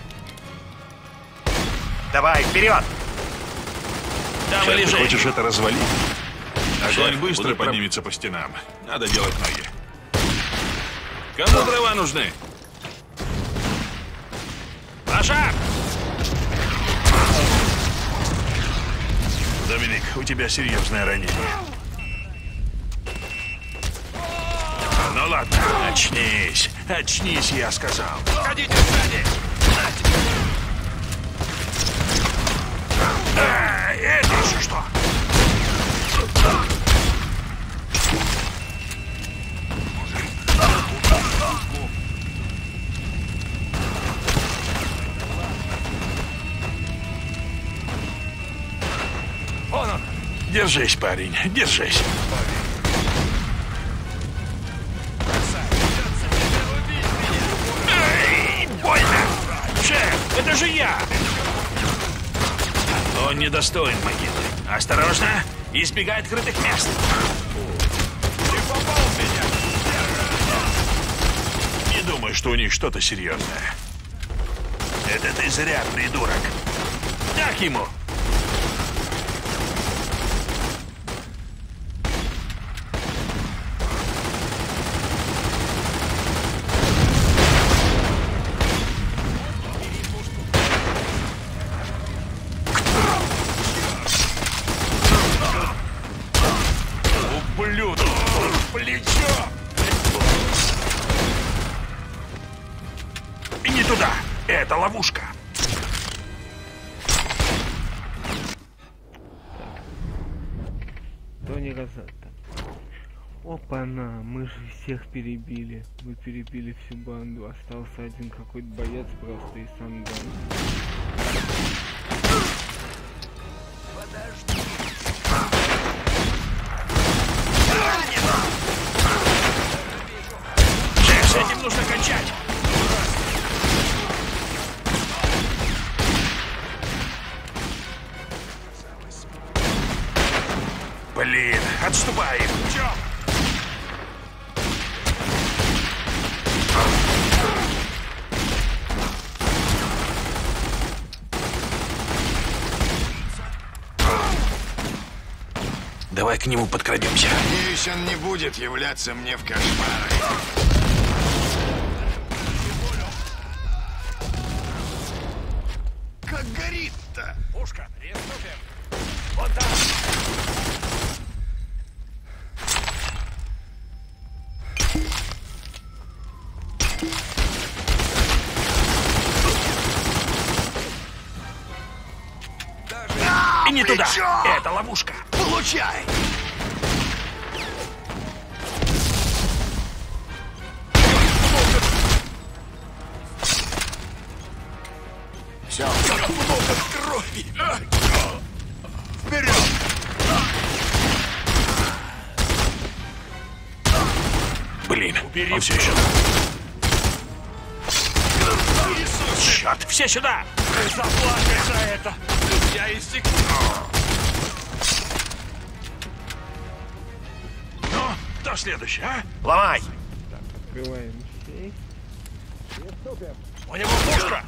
Давай, вперед!
Там
Ты
лежи.
хочешь это развалить?
Огонь быстро поднимется по стенам. Надо делать ноги. Кому дрова нужны? Пожар! Доминик, у тебя серьезное ранение. Ну ладно, очнись. Очнись, я сказал. Ходите сзади! Это еще что? Вон он. Держись, парень, держись. Эй, больно! Шеф, это же я! Он недостоин могилы. Осторожно, избегай открытых мест. Ты попал в меня! Не думаю, что у них что-то серьезное. Это ты зря, придурок. Так ему! Ублюдок! Плечо! И не туда! Это ловушка!
Тони Розетта. Опа-на, мы же всех перебили. Мы перебили всю банду. Остался один какой-то боец просто и сам Дан.
Шеф, с этим нужно кончать! Блин, отступаем! Чё? Давай к нему подкрадемся.
Надеюсь, он не будет являться мне в кошмары. Как горит-то?
Пушка, приступим. Вот так. И не туда. Это ловушка.
Получай!
Все.
Как много крови! Вперед! Блин, он все еще... Черт, все сюда! Ты заплатишь за это! Я истекну! Ну, кто следующий, а? Ломай!
Так, открываем сейф.
У него пушка!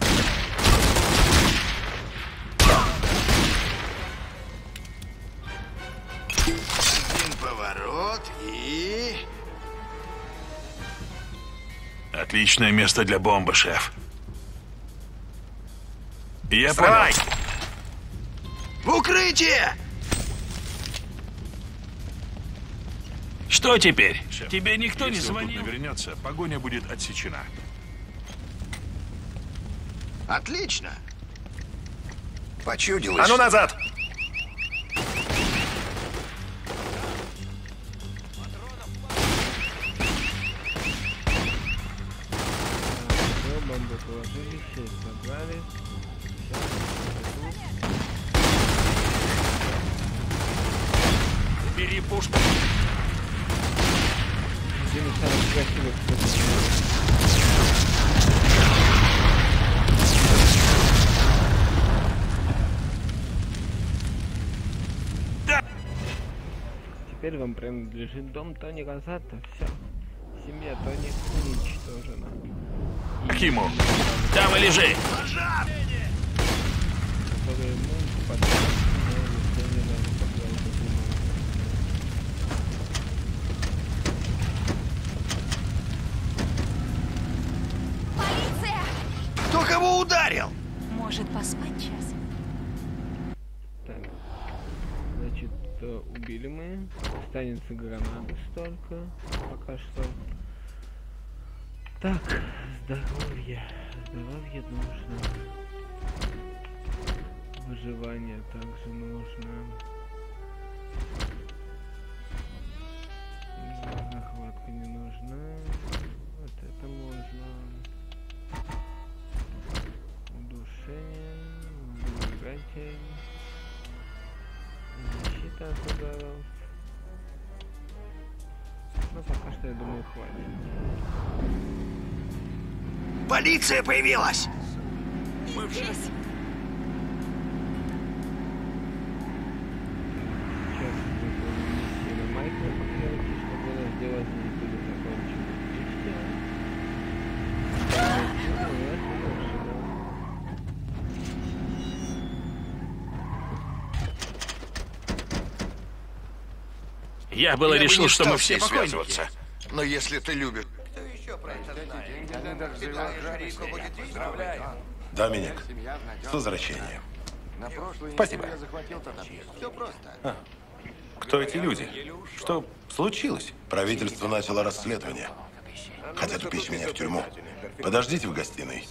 Один поворот и...
Отличное место для бомбы, шеф. Я
Вставай!
понял.
В укрытие!
Что теперь? Тебе никто не
Если он
звонил?
тут навернется, погоня будет отсечена.
Отлично. Почудилось.
А ну назад!
Все, бомбы положили, сейф забрали.
Бери пушку.
Один из самых красивых, кстати. Теперь вам принадлежит дом Тони Розетта. Все. Семья Тони уничтожена.
Акиму, там и лежи.
Которые мы потратили, но никто не надо пока
Полиция!
Кто кого ударил?
Может, поспать час?
Так. Значит, убили мы. Останется гранаты столько. Пока что. Так, здоровье. Здоровье нужно. Выживание также нужно. Захватка не нужна. Вот это можно. Удушение. Двигатель. Защита от ударов. Ну, пока что, я думаю, хватит.
Полиция появилась!
Мы здесь.
Сейчас выполним миссию Майкла, покажите, чтобы раздевание были закончены. И
Я было решил, что мы все покойники.
связываться. Но если ты любишь...
Доминик, с возвращением. Спасибо. Кто эти люди? Что случилось?
Правительство начало расследование. Хотят упечь меня в тюрьму. Подождите в гостиной.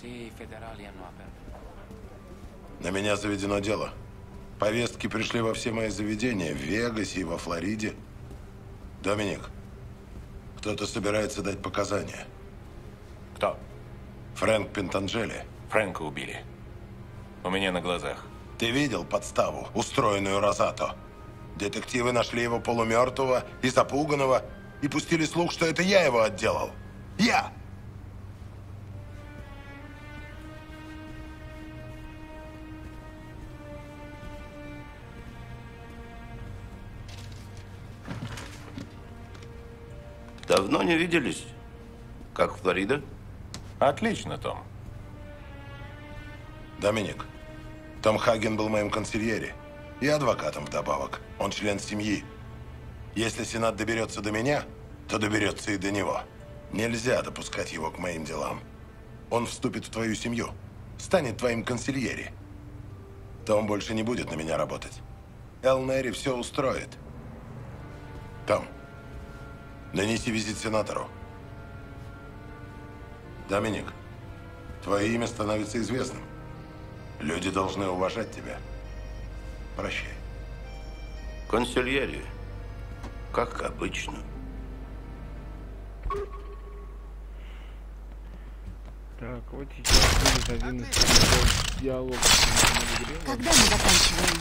На меня заведено дело. Повестки пришли во все мои заведения, в Вегасе и во Флориде. Доминик, кто-то собирается дать показания.
Кто?
Фрэнк Пентанджели.
Фрэнка убили. У меня на глазах.
Ты видел подставу, устроенную Розато? Детективы нашли его полумертвого и запуганного и пустили слух, что это я его отделал. Я!
Давно не виделись? Как Флорида?
Отлично, Том.
Доминик, Том Хаген был моим консильери и адвокатом вдобавок. Он член семьи. Если Сенат доберется до меня, то доберется и до него. Нельзя допускать его к моим делам. Он вступит в твою семью, станет твоим консильери. Том больше не будет на меня работать. Эл Нэри все устроит. Том, нанеси визит сенатору. Доминик, твое имя становится известным. Люди должны уважать тебя. Прощай.
Консильери. Как обычно.
Так, вот сейчас будет один из диалогов.
Когда мы заканчиваем?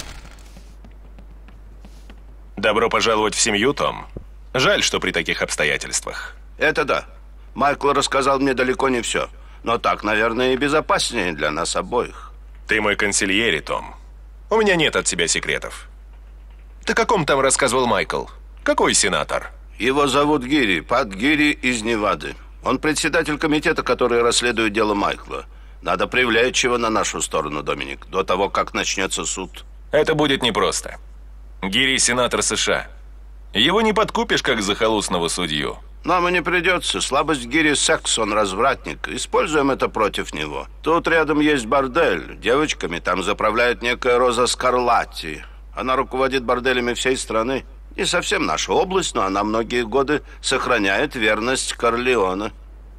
Добро пожаловать в семью, Том. Жаль, что при таких обстоятельствах.
Это да. Майкл рассказал мне далеко не все. Но так, наверное, и безопаснее для нас обоих.
Ты мой консильери, Том. У меня нет от тебя секретов. Ты о каком там рассказывал Майкл? Какой сенатор?
Его зовут Гири, Пат Гири из Невады. Он председатель комитета, который расследует дело Майкла. Надо привлечь его на нашу сторону, Доминик, до того, как начнется суд.
Это будет непросто. Гири – сенатор США. Его не подкупишь, как захолустного судью.
Нам и не придется. Слабость Гири – секс, он развратник. Используем это против него. Тут рядом есть бордель. Девочками там заправляет некая Роза Скарлатти. Она руководит борделями всей страны. Не совсем наша область, но она многие годы сохраняет верность Корлеоне.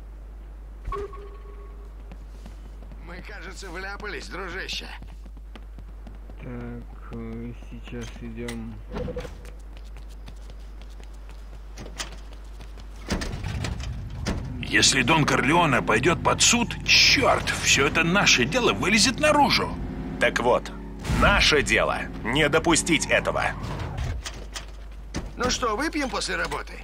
Мы, кажется, вляпались, дружище.
Так, сейчас идем.
Если Дон Корлеоне пойдет под суд, черт, все это наше дело вылезет наружу.
Так вот, наше дело не допустить этого.
Ну что, выпьем после работы?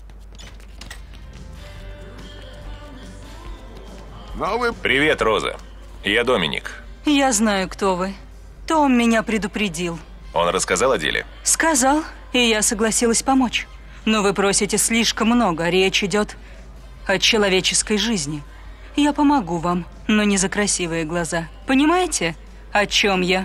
Привет, Роза. Я Доминик.
Я знаю, кто вы. Том меня предупредил.
Он рассказал о деле?
Сказал, и я согласилась помочь. Но вы просите слишком много. Речь идет о человеческой жизни. Я помогу вам, но не за красивые глаза. Понимаете, о чем я?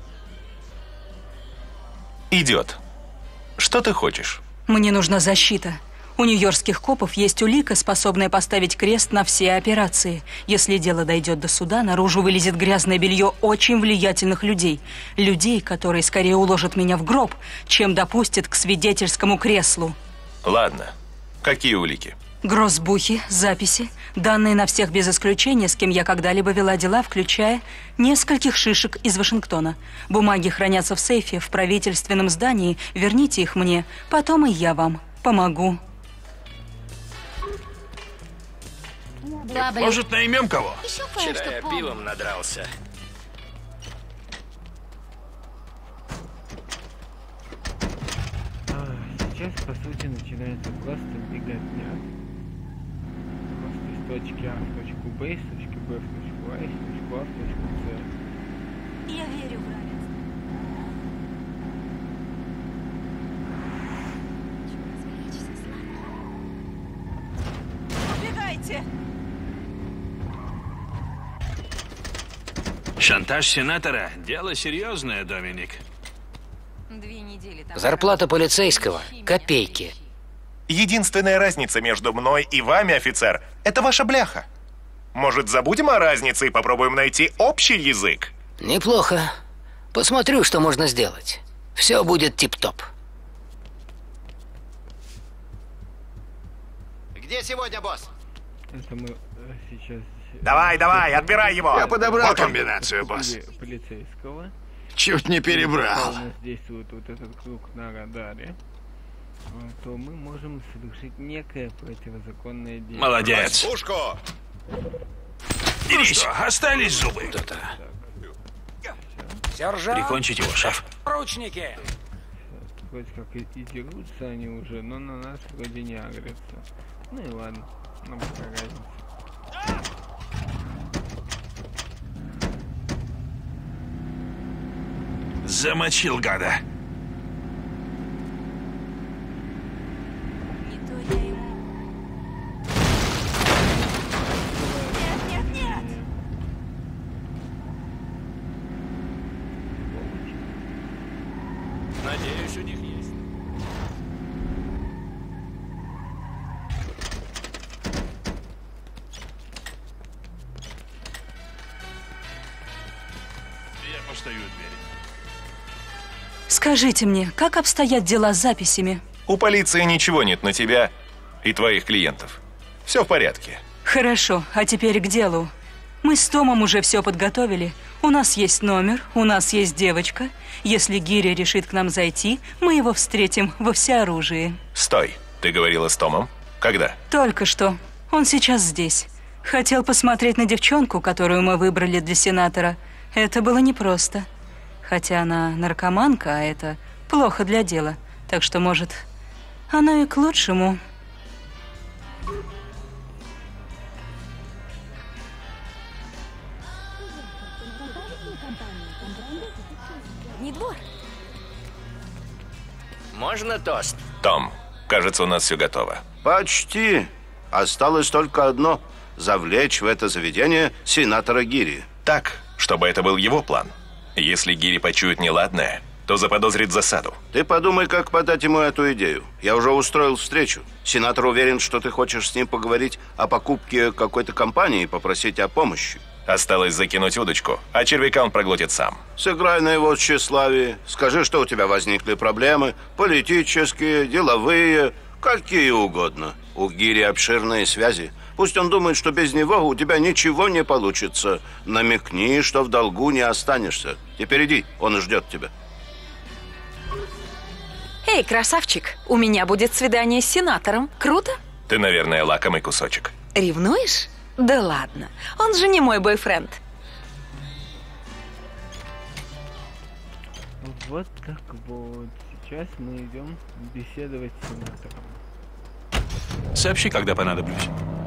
Идет. Что ты хочешь?
Мне нужна защита. У нью-йоркских копов есть улика, способная поставить крест на все операции. Если дело дойдет до суда, наружу вылезет грязное белье очень влиятельных людей. Людей, которые скорее уложат меня в гроб, чем допустят к свидетельскому креслу.
Ладно. Какие улики?
Гроссбухи, записи, данные на всех без исключения, с кем я когда-либо вела дела, включая нескольких шишек из Вашингтона. Бумаги хранятся в сейфе в правительственном здании. Верните их мне, потом и я вам помогу.
Может, наймем кого?
Вчера я пивом надрался.
Сейчас, по сути, начинается просто беготня. Просто из точки А в точку Б, из точки Б в точку А, из точки А в точку С.
Я верю в
Убегайте!
Шантаж сенатора – дело серьезное, Доминик.
2 недели там.
Зарплата полицейского – копейки.
Единственная разница между мной и вами, офицер, это ваша бляха. Может, забудем о разнице и попробуем найти общий язык?
Неплохо. Посмотрю, что можно сделать. Все будет тип-топ.
Где сегодня, босс?
Это мы сейчас...
Давай, отбирай его!
Я подобрал
Вот он.
комбинацию, босс.
Полицейского.
Чуть не перебрал.
Если у нас действует вот этот круг на радаре, то мы можем совершить некое противозаконное действие.
Молодец.
Пушку!
Ну что, остались зубы?
Сержант!
Прикончить его, шеф.
Ручники!
Вроде как и дерутся они уже, но на нас вроде не агрятся. Ну и ладно, нам какая разница.
Замочил, гада.
Не то я ему. Нет!
Надеюсь, у них есть.
Я постою у двери.
Скажите мне, как обстоят дела с записями?
У полиции ничего нет на тебя и твоих клиентов. Все в порядке.
Хорошо, а теперь к делу. Мы с Томом уже все подготовили. У нас есть номер, у нас есть девочка. Если Гири решит к нам зайти, мы его встретим во всеоружии.
Стой, ты говорила с Томом? Когда?
Только что. Он сейчас здесь. Хотел посмотреть на девчонку, которую мы выбрали для сенатора. Это было непросто. Хотя она наркоманка, а это плохо для дела. Так что, может, оно и к лучшему.
Не двор.
Можно тост?
Том, кажется, у нас все готово.
Почти. Осталось только одно – завлечь в это заведение сенатора Гири.
Так, чтобы это был его план. Если Гири почует неладное, то заподозрит засаду.
Ты подумай, как подать ему эту идею. Я уже устроил встречу. Сенатор уверен, что ты хочешь с ним поговорить о покупке какой-то компании и попросить о помощи.
Осталось закинуть удочку, а червяка он проглотит сам.
Сыграй на его тщеславии. Скажи, что у тебя возникли проблемы. Политические, деловые, какие угодно. У Гири обширные связи. Пусть он думает, что без него у тебя ничего не получится. Намекни, что в долгу не останешься. Теперь иди, он ждет тебя.
Эй, красавчик, у меня будет свидание с сенатором. Круто?
Ты, наверное, лакомый кусочек.
Ревнуешь? Да ладно, он же не мой бойфренд.
Вот так вот. Сейчас мы идем беседовать с сенатором.
Сообщи, когда понадоблюсь.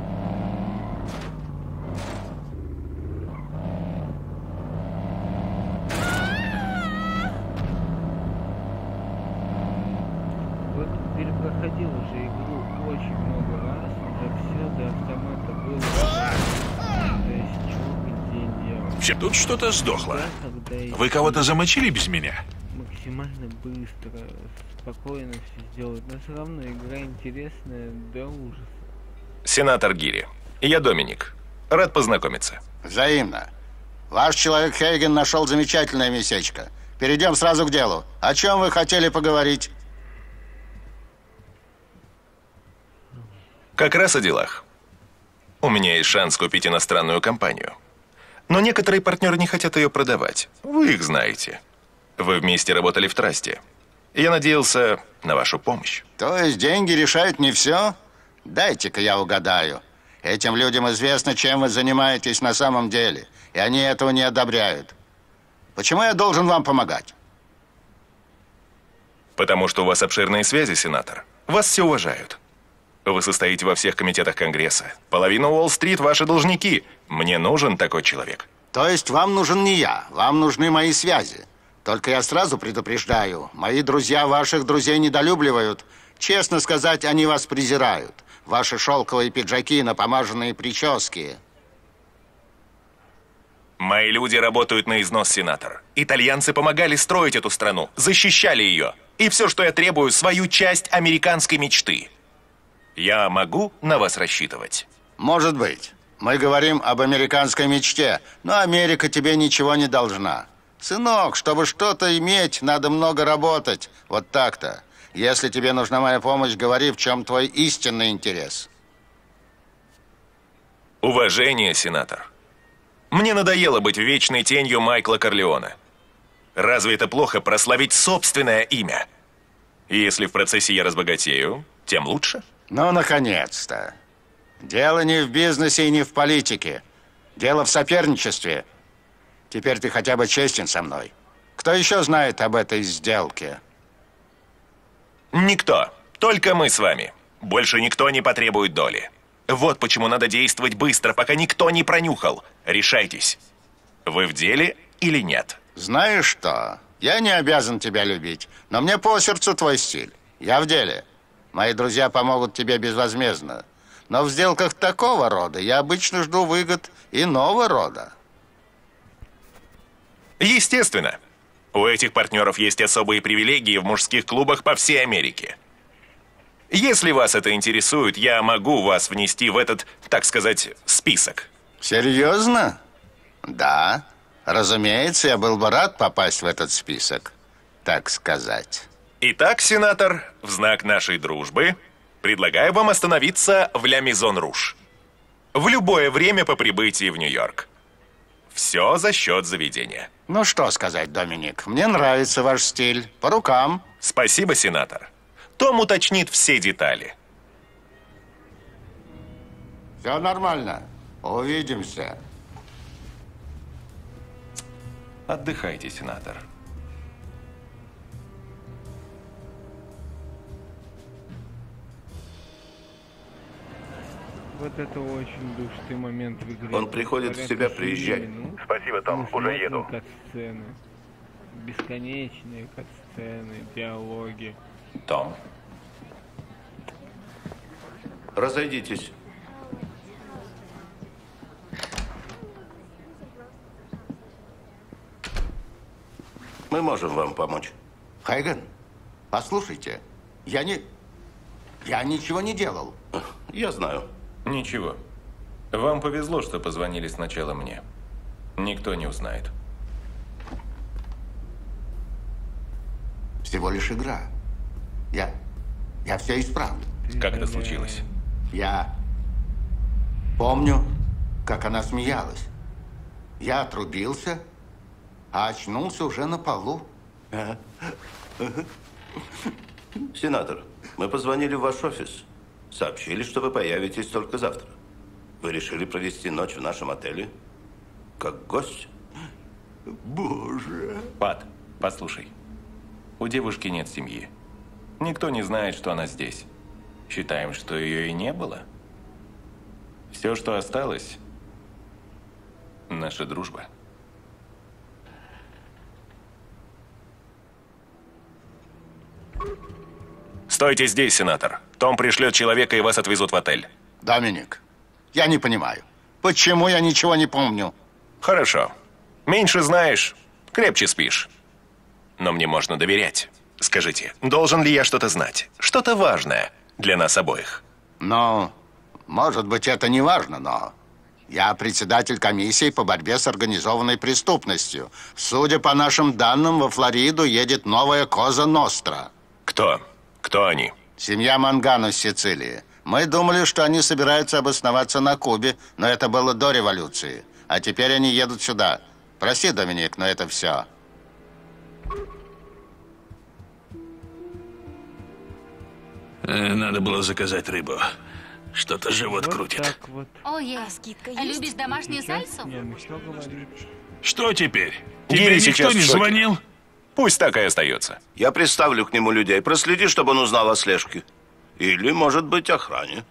Вот перепроходил уже игру очень много раз, да все до автомата было. То есть чего где делать.
Вообще, тут что-то сдохло.
Когда
Вы кого-то замочили без меня?
максимально быстро, спокойно все сделать, но все равно игра интересная до ужаса.
Сенатор Гири. Я Доминик. Рад познакомиться.
Взаимно. Ваш человек Хейген нашел замечательное местечко. Перейдем сразу к делу. О чем вы хотели поговорить?
Как раз о делах. У меня есть шанс купить иностранную компанию. Но некоторые партнеры не хотят ее продавать. Вы их знаете. Вы вместе работали в трасте. Я надеялся на вашу помощь.
То есть деньги решают не все? Дайте-ка я угадаю. Этим людям известно, чем вы занимаетесь на самом деле. И они этого не одобряют. Почему я должен вам помогать?
Потому что у вас обширные связи, сенатор. Вас все уважают. Вы состоите во всех комитетах Конгресса. Половина Уолл-стрит ваши должники. Мне нужен такой человек.
То есть вам нужен не я, вам нужны мои связи. Только я сразу предупреждаю, мои друзья ваших друзей недолюбливают. Честно сказать, они вас презирают. Ваши шелковые пиджаки, напомаженные прически.
Мои люди работают на износ, сенатор. Итальянцы помогали строить эту страну, защищали ее. И все, что я требую, свою часть американской мечты. Я могу на вас рассчитывать?
Может быть. Мы говорим об американской мечте, но Америка тебе ничего не должна. Сынок, чтобы что-то иметь, надо много работать. Вот так-то. Если тебе нужна моя помощь, говори, в чем твой истинный интерес.
Уважение, сенатор. Мне надоело быть вечной тенью Майкла Корлеоне. Разве это плохо прославить собственное имя? И если в процессе я разбогатею, тем лучше.
Ну, наконец-то. Дело не в бизнесе и не в политике. Дело в соперничестве. Теперь ты хотя бы честен со мной. Кто еще знает об этой сделке?
Никто. Только мы с вами. Больше никто не потребует доли. Вот почему надо действовать быстро, пока никто не пронюхал. Решайтесь. Вы в деле или нет?
Знаешь что? Я не обязан тебя любить, но мне по сердцу твой стиль. Я в деле. Мои друзья помогут тебе безвозмездно. Но в сделках такого рода я обычно жду выгод иного рода.
Естественно. У этих партнеров есть особые привилегии в мужских клубах по всей Америке. Если вас это интересует, я могу вас внести в этот, так сказать, список.
Серьезно? Да. Разумеется, я был бы рад попасть в этот список, так сказать.
Итак, сенатор, в знак нашей дружбы предлагаю вам остановиться в Ля Мизон Руж. В любое время по прибытии в Нью-Йорк. Все за счет заведения.
Ну что сказать, Доминик, мне нравится ваш стиль. По рукам.
Спасибо, сенатор. Том уточнит все детали.
Все нормально. Увидимся.
Отдыхайте, сенатор.
Вот это очень душный момент в игре.
Он приходит в себя, приезжай.
Спасибо, Том, уже еду.
Кат-сцены. Бесконечные кат-сцены, диалоги.
Том. Разойдитесь. Мы можем вам помочь.
Хейген, послушайте, я ничего не делал.
Я знаю.
Ничего. Вам повезло, что позвонили сначала мне. Никто не узнает.
Всего лишь игра. Я все исправлю.
Как это случилось?
Я помню, как она смеялась. Я отрубился, а очнулся уже на полу.
Сенатор, мы позвонили в ваш офис. Сообщили, что вы появитесь только завтра. Вы решили провести ночь в нашем отеле? Как гость?
Боже.
Пат, послушай. У девушки нет семьи. Никто не знает, что она здесь. Считаем, что ее и не было. Все, что осталось, наша дружба.
Стойте здесь, сенатор. Том пришлет человека, и вас отвезут в отель.
Доминик, я не понимаю, почему я ничего не помню?
Хорошо. Меньше знаешь, крепче спишь. Но мне можно доверять. Скажите, должен ли я что-то знать? Что-то важное для нас обоих?
Ну, может быть, это не важно, но... Я председатель комиссии по борьбе с организованной преступностью. Судя по нашим данным, во Флориду едет новая Коза Ностра.
Кто? Кто они?
Семья Мангано с Сицилии. Мы думали, что они собираются обосноваться на Кубе, но это было до революции. А теперь они едут сюда. Прости, Доминик, но это все.
Надо было заказать рыбу. Что-то живот
Вот
крутит.
так вот.
Ой, скидка есть? Любишь домашнюю сальсу?
Не, ну что говорить?
Что теперь?
Гири
Тебе
сейчас
никто не
в шоке.
звонил?
Пусть так и остается.
Я приставлю к нему людей. Проследи, чтобы он узнал о слежке. Или, может быть, охране.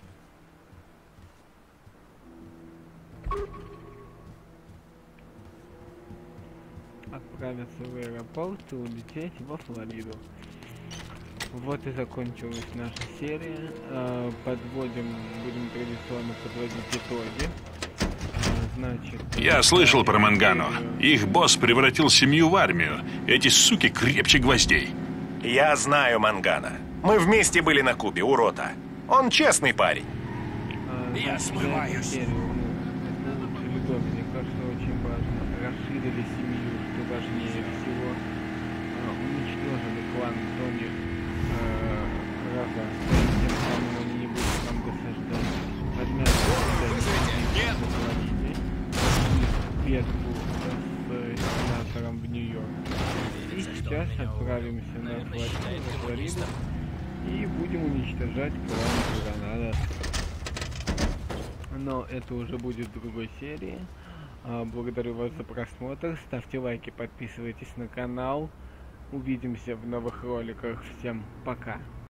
Отправиться в аэропорт и улететь во Флориду. Вот и закончилась наша серия. Будем традиционно подводить итоги. Значит...
Я слышал про Мангану. Их босс превратил семью в армию. Эти суки крепче гвоздей.
Я знаю Мангана. Мы вместе были на Кубе, у Рота. Он честный парень.
Я смываюсь. Мне кажется, очень важно. Расширили семью, что важнее всего. Уничтожили клан Тони Раза. Тем самым они не будут нам досаждать. Подмять ветку с сенатором в Нью-Йорк. И сейчас отправимся на Флориду и будем уничтожать клан Гранада. Но это уже будет в другой серии. Благодарю вас за просмотр. Ставьте лайки, подписывайтесь на канал. Увидимся в новых роликах. Всем пока.